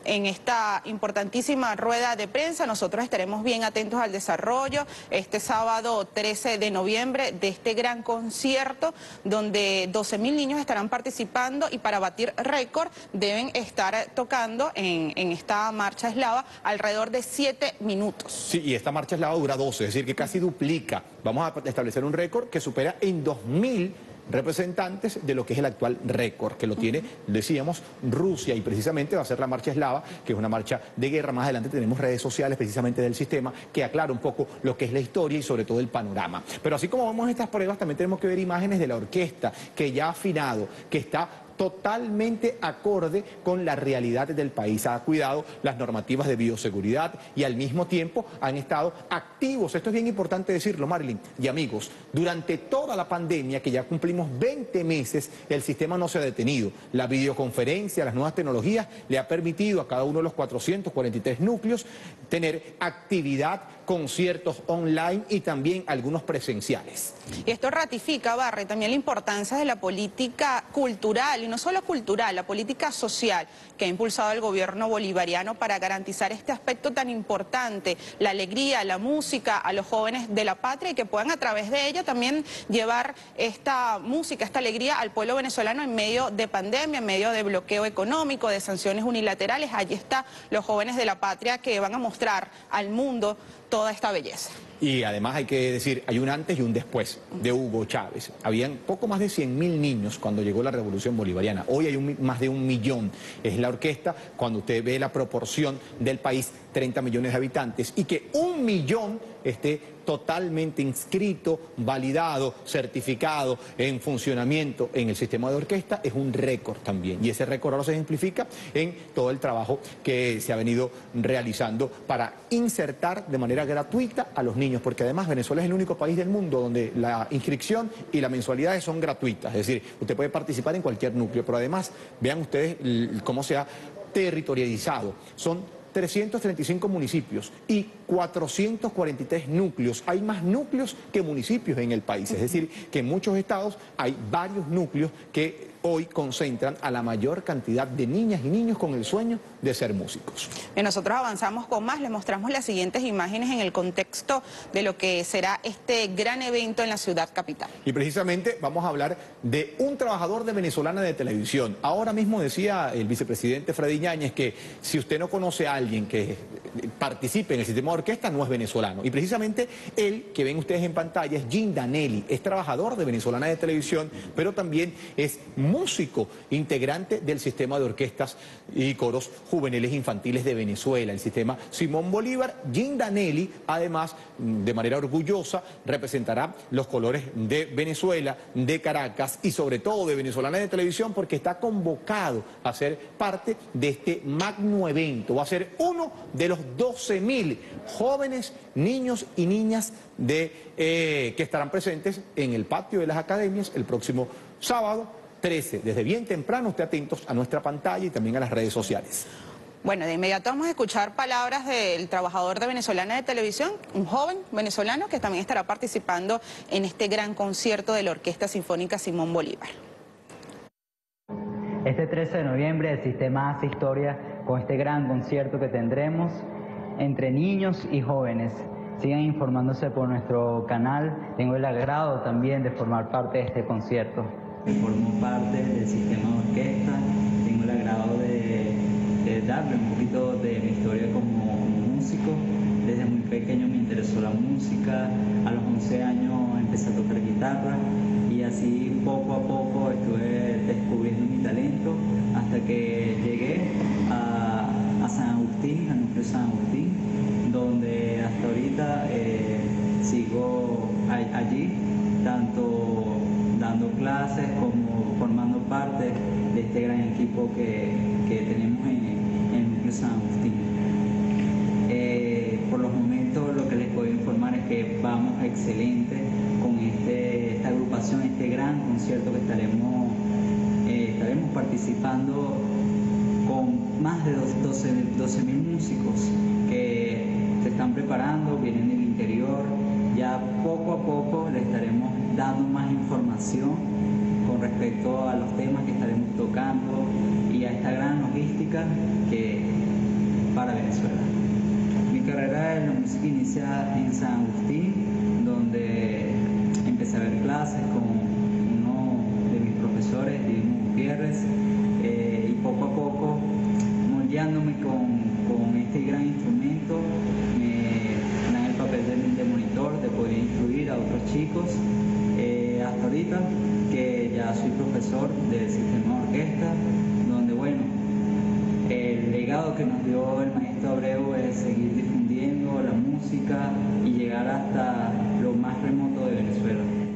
en esta importantísima rueda de prensa. Nosotros estaremos bien atentos al desarrollo este sábado trece de noviembre de este gran concierto donde doce mil niños estarán participando y para batir récord deben estar tocando en, en esta marcha eslava alrededor de siete minutos. Sí, y esta marcha eslava dura doce, es decir, que casi duplica. Vamos a establecer un récord que supera en dos mil representantes de lo que es el actual récord, que lo tiene, decíamos, Rusia, y precisamente va a ser la marcha eslava, que es una marcha de guerra. Más adelante tenemos redes sociales precisamente del sistema que aclara un poco lo que es la historia y sobre todo el panorama. Pero así como vemos estas pruebas, también tenemos que ver imágenes de la orquesta, que ya ha afinado, que está totalmente acorde con la realidad del país. Ha cuidado las normativas de bioseguridad y al mismo tiempo han estado activos. Esto es bien importante decirlo, Marilyn y amigos. Durante toda la pandemia, que ya cumplimos veinte meses, el sistema no se ha detenido. La videoconferencia, las nuevas tecnologías le ha permitido a cada uno de los cuatrocientos cuarenta y tres núcleos tener actividad, conciertos online y también algunos presenciales. Y esto ratifica, Barre, también la importancia de la política cultural, y no solo cultural, la política social que ha impulsado el gobierno bolivariano para garantizar este aspecto tan importante, la alegría, la música a los jóvenes de la patria y que puedan a través de ella también llevar esta música, esta alegría al pueblo venezolano en medio de pandemia, en medio de bloqueo económico, de sanciones unilaterales. Allí están los jóvenes de la patria que van a mostrar al mundo toda esta belleza. Y además hay que decir, hay un antes y un después de Hugo Chávez. Habían poco más de cien mil niños cuando llegó la Revolución Bolivariana. Hoy hay un, más de un millón. Es la orquesta, cuando usted ve la proporción del país, treinta millones de habitantes, y que un millón esté totalmente inscrito, validado, certificado, en funcionamiento en el sistema de orquesta, es un récord también. Y ese récord ahora se ejemplifica en todo el trabajo que se ha venido realizando para insertar de manera gratuita a los niños, porque además Venezuela es el único país del mundo donde la inscripción y las mensualidades son gratuitas, es decir, usted puede participar en cualquier núcleo, pero además vean ustedes cómo se ha territorializado. Son trescientos treinta y cinco municipios y cuatrocientos cuarenta y tres núcleos. Hay más núcleos que municipios en el país, es decir, que en muchos estados hay varios núcleos que hoy concentran a la mayor cantidad de niñas y niños con el sueño de ser músicos. Y nosotros avanzamos con más, les mostramos las siguientes imágenes en el contexto de lo que será este gran evento en la ciudad capital. Y precisamente vamos a hablar de un trabajador de Venezolana de Televisión. Ahora mismo decía el vicepresidente Freddy Yáñez que si usted no conoce a alguien que participe en el sistema de orquesta, no es venezolano. Y precisamente él, que ven ustedes en pantalla, es Jim Danelli, es trabajador de Venezolana de Televisión, pero también es músico, integrante del sistema de orquestas y coros juveniles infantiles de Venezuela, el sistema Simón Bolívar. Jim Danelli, además, de manera orgullosa, representará los colores de Venezuela, de Caracas y sobre todo de Venezolana de Televisión, porque está convocado a ser parte de este magno evento. Va a ser uno de los doce mil jóvenes, niños y niñas de, eh, que estarán presentes en el patio de las academias el próximo sábado trece. Desde bien temprano, esté atentos a nuestra pantalla y también a las redes sociales. Bueno, de inmediato vamos a escuchar palabras del trabajador de Venezolana de Televisión, un joven venezolano que también estará participando en este gran concierto de la Orquesta Sinfónica Simón Bolívar. Este trece de noviembre el sistema hace historia con este gran concierto que tendremos entre niños y jóvenes. Sigan informándose por nuestro canal. Tengo el agrado también de formar parte de este concierto. Formo parte del sistema de orquesta. Tengo el agrado de, de darle un poquito de mi historia como, como músico. Desde muy pequeño me interesó la música. A los once años empecé a tocar guitarra y así poco a poco estuve descubriendo mi talento hasta que llegué a, a San Agustín, al núcleo San Agustín, donde hasta ahorita eh, sigo a, allí, tanto dando clases como formando parte de este gran equipo que, que tenemos en, en el núcleo San Agustín. Eh, por los momentos lo que les puedo informar es que vamos excelente con este, esta agrupación, este gran concierto que estaremos, eh, estaremos participando con más de doce mil músicos que se están preparando, vienen del interior. Ya poco a poco le estaremos dando más información con respecto a los temas que estaremos tocando y a esta gran logística que para Venezuela. Mi carrera en la música inicia en San Agustín, donde empecé a ver clases con uno de mis profesores, Divino Gutiérrez, eh, y poco a poco, moldeándome con, con este gran instrumento, me dan el papel de, de monitor, de poder instruir a otros chicos, eh, hasta ahorita que ya soy profesor del sistema de orquesta, donde bueno, el legado que nos dio el maestro Abreu es seguir difundiendo la música y llegar hasta lo más remoto de Venezuela.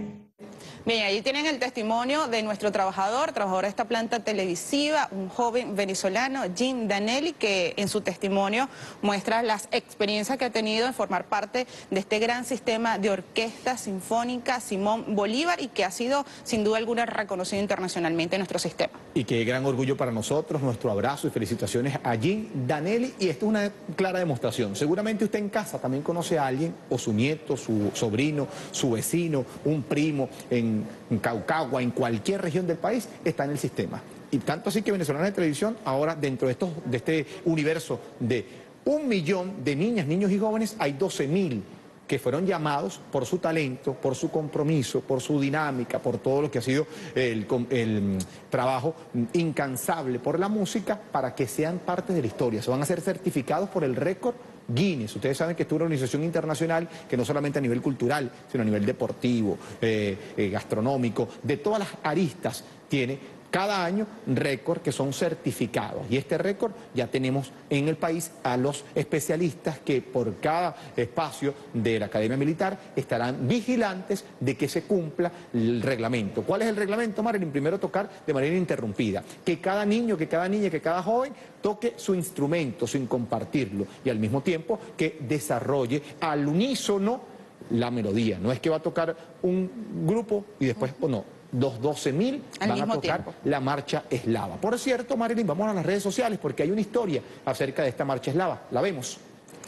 Bien, ahí tienen el testimonio de nuestro trabajador, trabajador de esta planta televisiva, un joven venezolano, Jim Danelli, que en su testimonio muestra las experiencias que ha tenido en formar parte de este gran sistema de orquesta sinfónica Simón Bolívar y que ha sido sin duda alguna reconocido internacionalmente en nuestro sistema. Y qué gran orgullo para nosotros, nuestro abrazo y felicitaciones a Jim Danelli, y esto es una clara demostración. Seguramente usted en casa también conoce a alguien, o su nieto, su sobrino, su vecino, un primo en en Caucagua, en cualquier región del país, está en el sistema. Y tanto así que Venezolana de Televisión, ahora dentro de, estos, de este universo de un millón de niñas, niños y jóvenes, hay doce mil que fueron llamados por su talento, por su compromiso, por su dinámica, por todo lo que ha sido el, el trabajo incansable por la música, para que sean parte de la historia. Se van a ser certificados por el récord Guinness. Ustedes saben que esto es una organización internacional que no solamente a nivel cultural, sino a nivel deportivo, eh, eh, gastronómico, de todas las aristas tiene cada año récord que son certificados. Y este récord ya tenemos en el país a los especialistas que por cada espacio de la Academia Militar estarán vigilantes de que se cumpla el reglamento. ¿Cuál es el reglamento, Marilyn? Primero, tocar de manera ininterrumpida. Que cada niño, que cada niña, que cada joven toque su instrumento sin compartirlo y al mismo tiempo que desarrolle al unísono la melodía. No es que va a tocar un grupo y después, o no. Los doce mil van a tocar tiempo la marcha eslava. Por cierto, Marilyn, vamos a las redes sociales porque hay una historia acerca de esta marcha eslava. La vemos.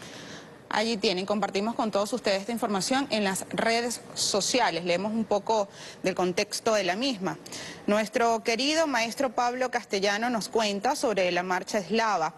Allí tienen, compartimos con todos ustedes esta información en las redes sociales. Leemos un poco del contexto de la misma. Nuestro querido maestro Pablo Castellano nos cuenta sobre la marcha eslava.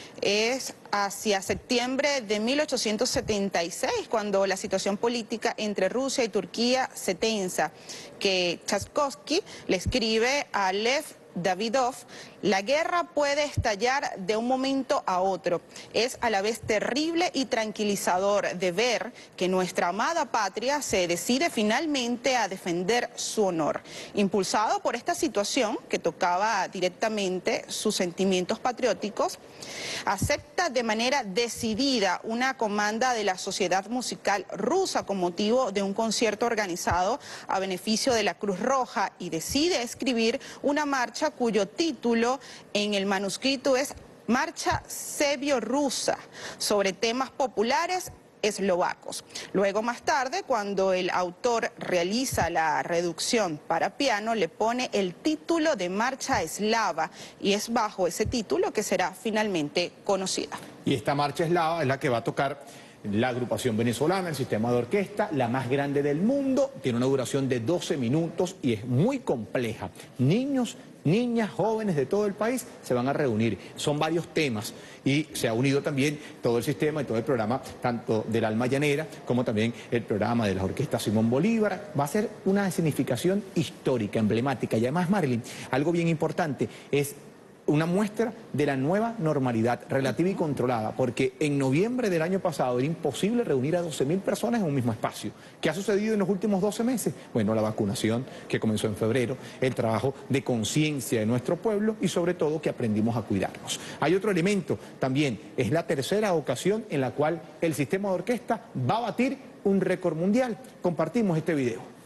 Es hacia septiembre de mil ochocientos setenta y seis, cuando la situación política entre Rusia y Turquía se tensa, que Tchaikovsky le escribe a Lev Davidov: la guerra puede estallar de un momento a otro. Es a la vez terrible y tranquilizador de ver que nuestra amada patria se decide finalmente a defender su honor. Impulsado por esta situación que tocaba directamente sus sentimientos patrióticos, acepta de manera decidida una comanda de la Sociedad Musical Rusa con motivo de un concierto organizado a beneficio de la Cruz Roja y decide escribir una marcha cuyo título en el manuscrito es Marcha Sevio-Rusa, sobre temas populares eslovacos. Luego, más tarde, cuando el autor realiza la reducción para piano, le pone el título de Marcha Eslava, y es bajo ese título que será finalmente conocida. Y esta marcha eslava es la que va a tocar la agrupación venezolana, el sistema de orquesta, la más grande del mundo, tiene una duración de doce minutos y es muy compleja. Niños, niñas, jóvenes de todo el país se van a reunir. Son varios temas y se ha unido también todo el sistema y todo el programa, tanto del Alma Llanera como también el programa de la Orquesta Simón Bolívar. Va a ser una significación histórica, emblemática. Y además, Marilyn, algo bien importante es una muestra de la nueva normalidad relativa y controlada, porque en noviembre del año pasado era imposible reunir a doce mil personas en un mismo espacio. ¿Qué ha sucedido en los últimos doce meses? Bueno, la vacunación que comenzó en febrero, el trabajo de conciencia de nuestro pueblo y sobre todo que aprendimos a cuidarnos. Hay otro elemento también, es la tercera ocasión en la cual el sistema de orquesta va a batir un récord mundial. Compartimos este video.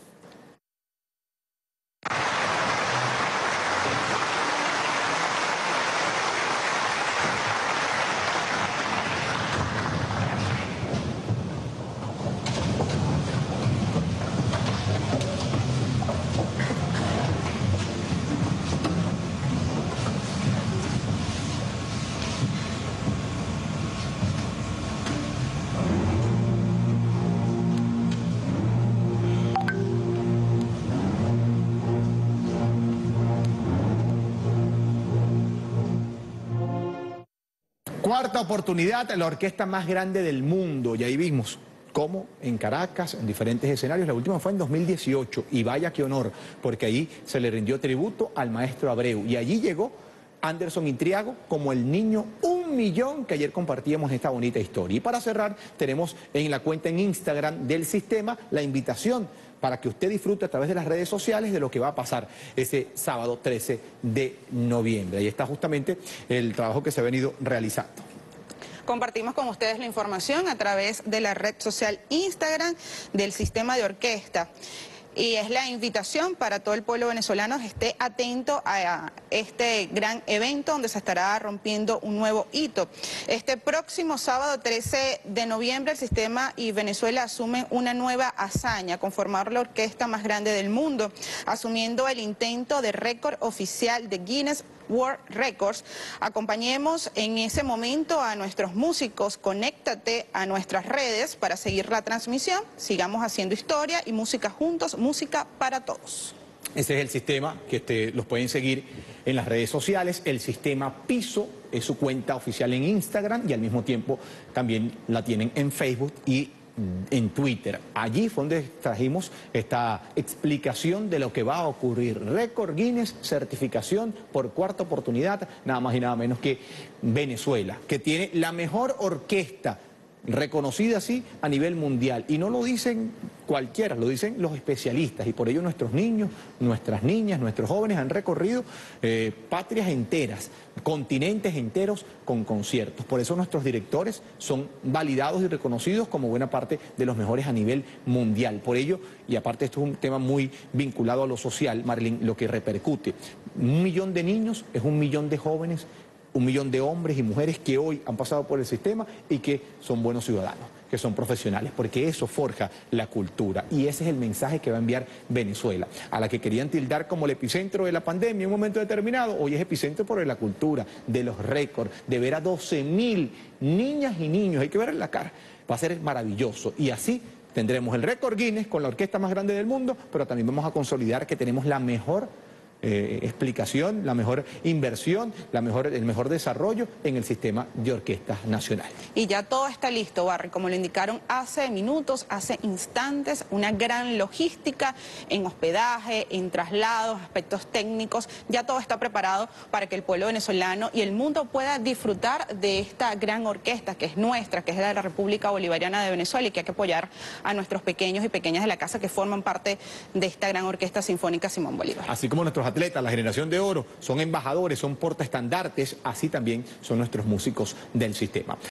Cuarta oportunidad, la orquesta más grande del mundo. Y ahí vimos cómo en Caracas, en diferentes escenarios, la última fue en dos mil dieciocho. Y vaya qué honor, porque ahí se le rindió tributo al maestro Abreu. Y allí llegó Anderson Intriago como el niño un millón que ayer compartíamos esta bonita historia. Y para cerrar, tenemos en la cuenta en Instagram del sistema la invitación para que usted disfrute a través de las redes sociales de lo que va a pasar ese sábado trece de noviembre. Ahí está justamente el trabajo que se ha venido realizando. Compartimos con ustedes la información a través de la red social Instagram del sistema de orquesta. Y es la invitación para todo el pueblo venezolano que esté atento a este gran evento donde se estará rompiendo un nuevo hito. Este próximo sábado trece de noviembre el sistema y Venezuela asumen una nueva hazaña, conformar la orquesta más grande del mundo, asumiendo el intento de récord oficial de Guinness World Records. Acompañemos en ese momento a nuestros músicos, conéctate a nuestras redes para seguir la transmisión, sigamos haciendo historia y música juntos, música para todos. Ese es el sistema que este, los pueden seguir en las redes sociales. El sistema Piso es su cuenta oficial en Instagram y al mismo tiempo también la tienen en Facebook y en Twitter. Allí fue donde trajimos esta explicación de lo que va a ocurrir. Récord Guinness, certificación por cuarta oportunidad, nada más y nada menos que Venezuela, que tiene la mejor orquesta reconocida así a nivel mundial. Y no lo dicen cualquiera, lo dicen los especialistas. Y por ello nuestros niños, nuestras niñas, nuestros jóvenes han recorrido eh, patrias enteras, continentes enteros con conciertos. Por eso nuestros directores son validados y reconocidos como buena parte de los mejores a nivel mundial. Por ello, y aparte esto es un tema muy vinculado a lo social, Marilyn, lo que repercute. Un millón de niños es un millón de jóvenes, un millón de hombres y mujeres que hoy han pasado por el sistema y que son buenos ciudadanos, que son profesionales, porque eso forja la cultura. Y ese es el mensaje que va a enviar Venezuela, a la que querían tildar como el epicentro de la pandemia en un momento determinado. Hoy es epicentro por la cultura, de los récords, de ver a doce mil niñas y niños, hay que ver en la cara, va a ser maravilloso. Y así tendremos el récord Guinness con la orquesta más grande del mundo, pero también vamos a consolidar que tenemos la mejor Eh, explicación, la mejor inversión, la mejor, el mejor desarrollo en el sistema de orquestas nacional. Y ya todo está listo, Barry, como lo indicaron hace minutos, hace instantes, una gran logística en hospedaje, en traslados, aspectos técnicos, ya todo está preparado para que el pueblo venezolano y el mundo pueda disfrutar de esta gran orquesta que es nuestra, que es la de la República Bolivariana de Venezuela, y que hay que apoyar a nuestros pequeños y pequeñas de la casa que forman parte de esta gran orquesta sinfónica Simón Bolívar. Así como nuestros atletas, la generación de oro, son embajadores, son portaestandartes, así también son nuestros músicos del sistema.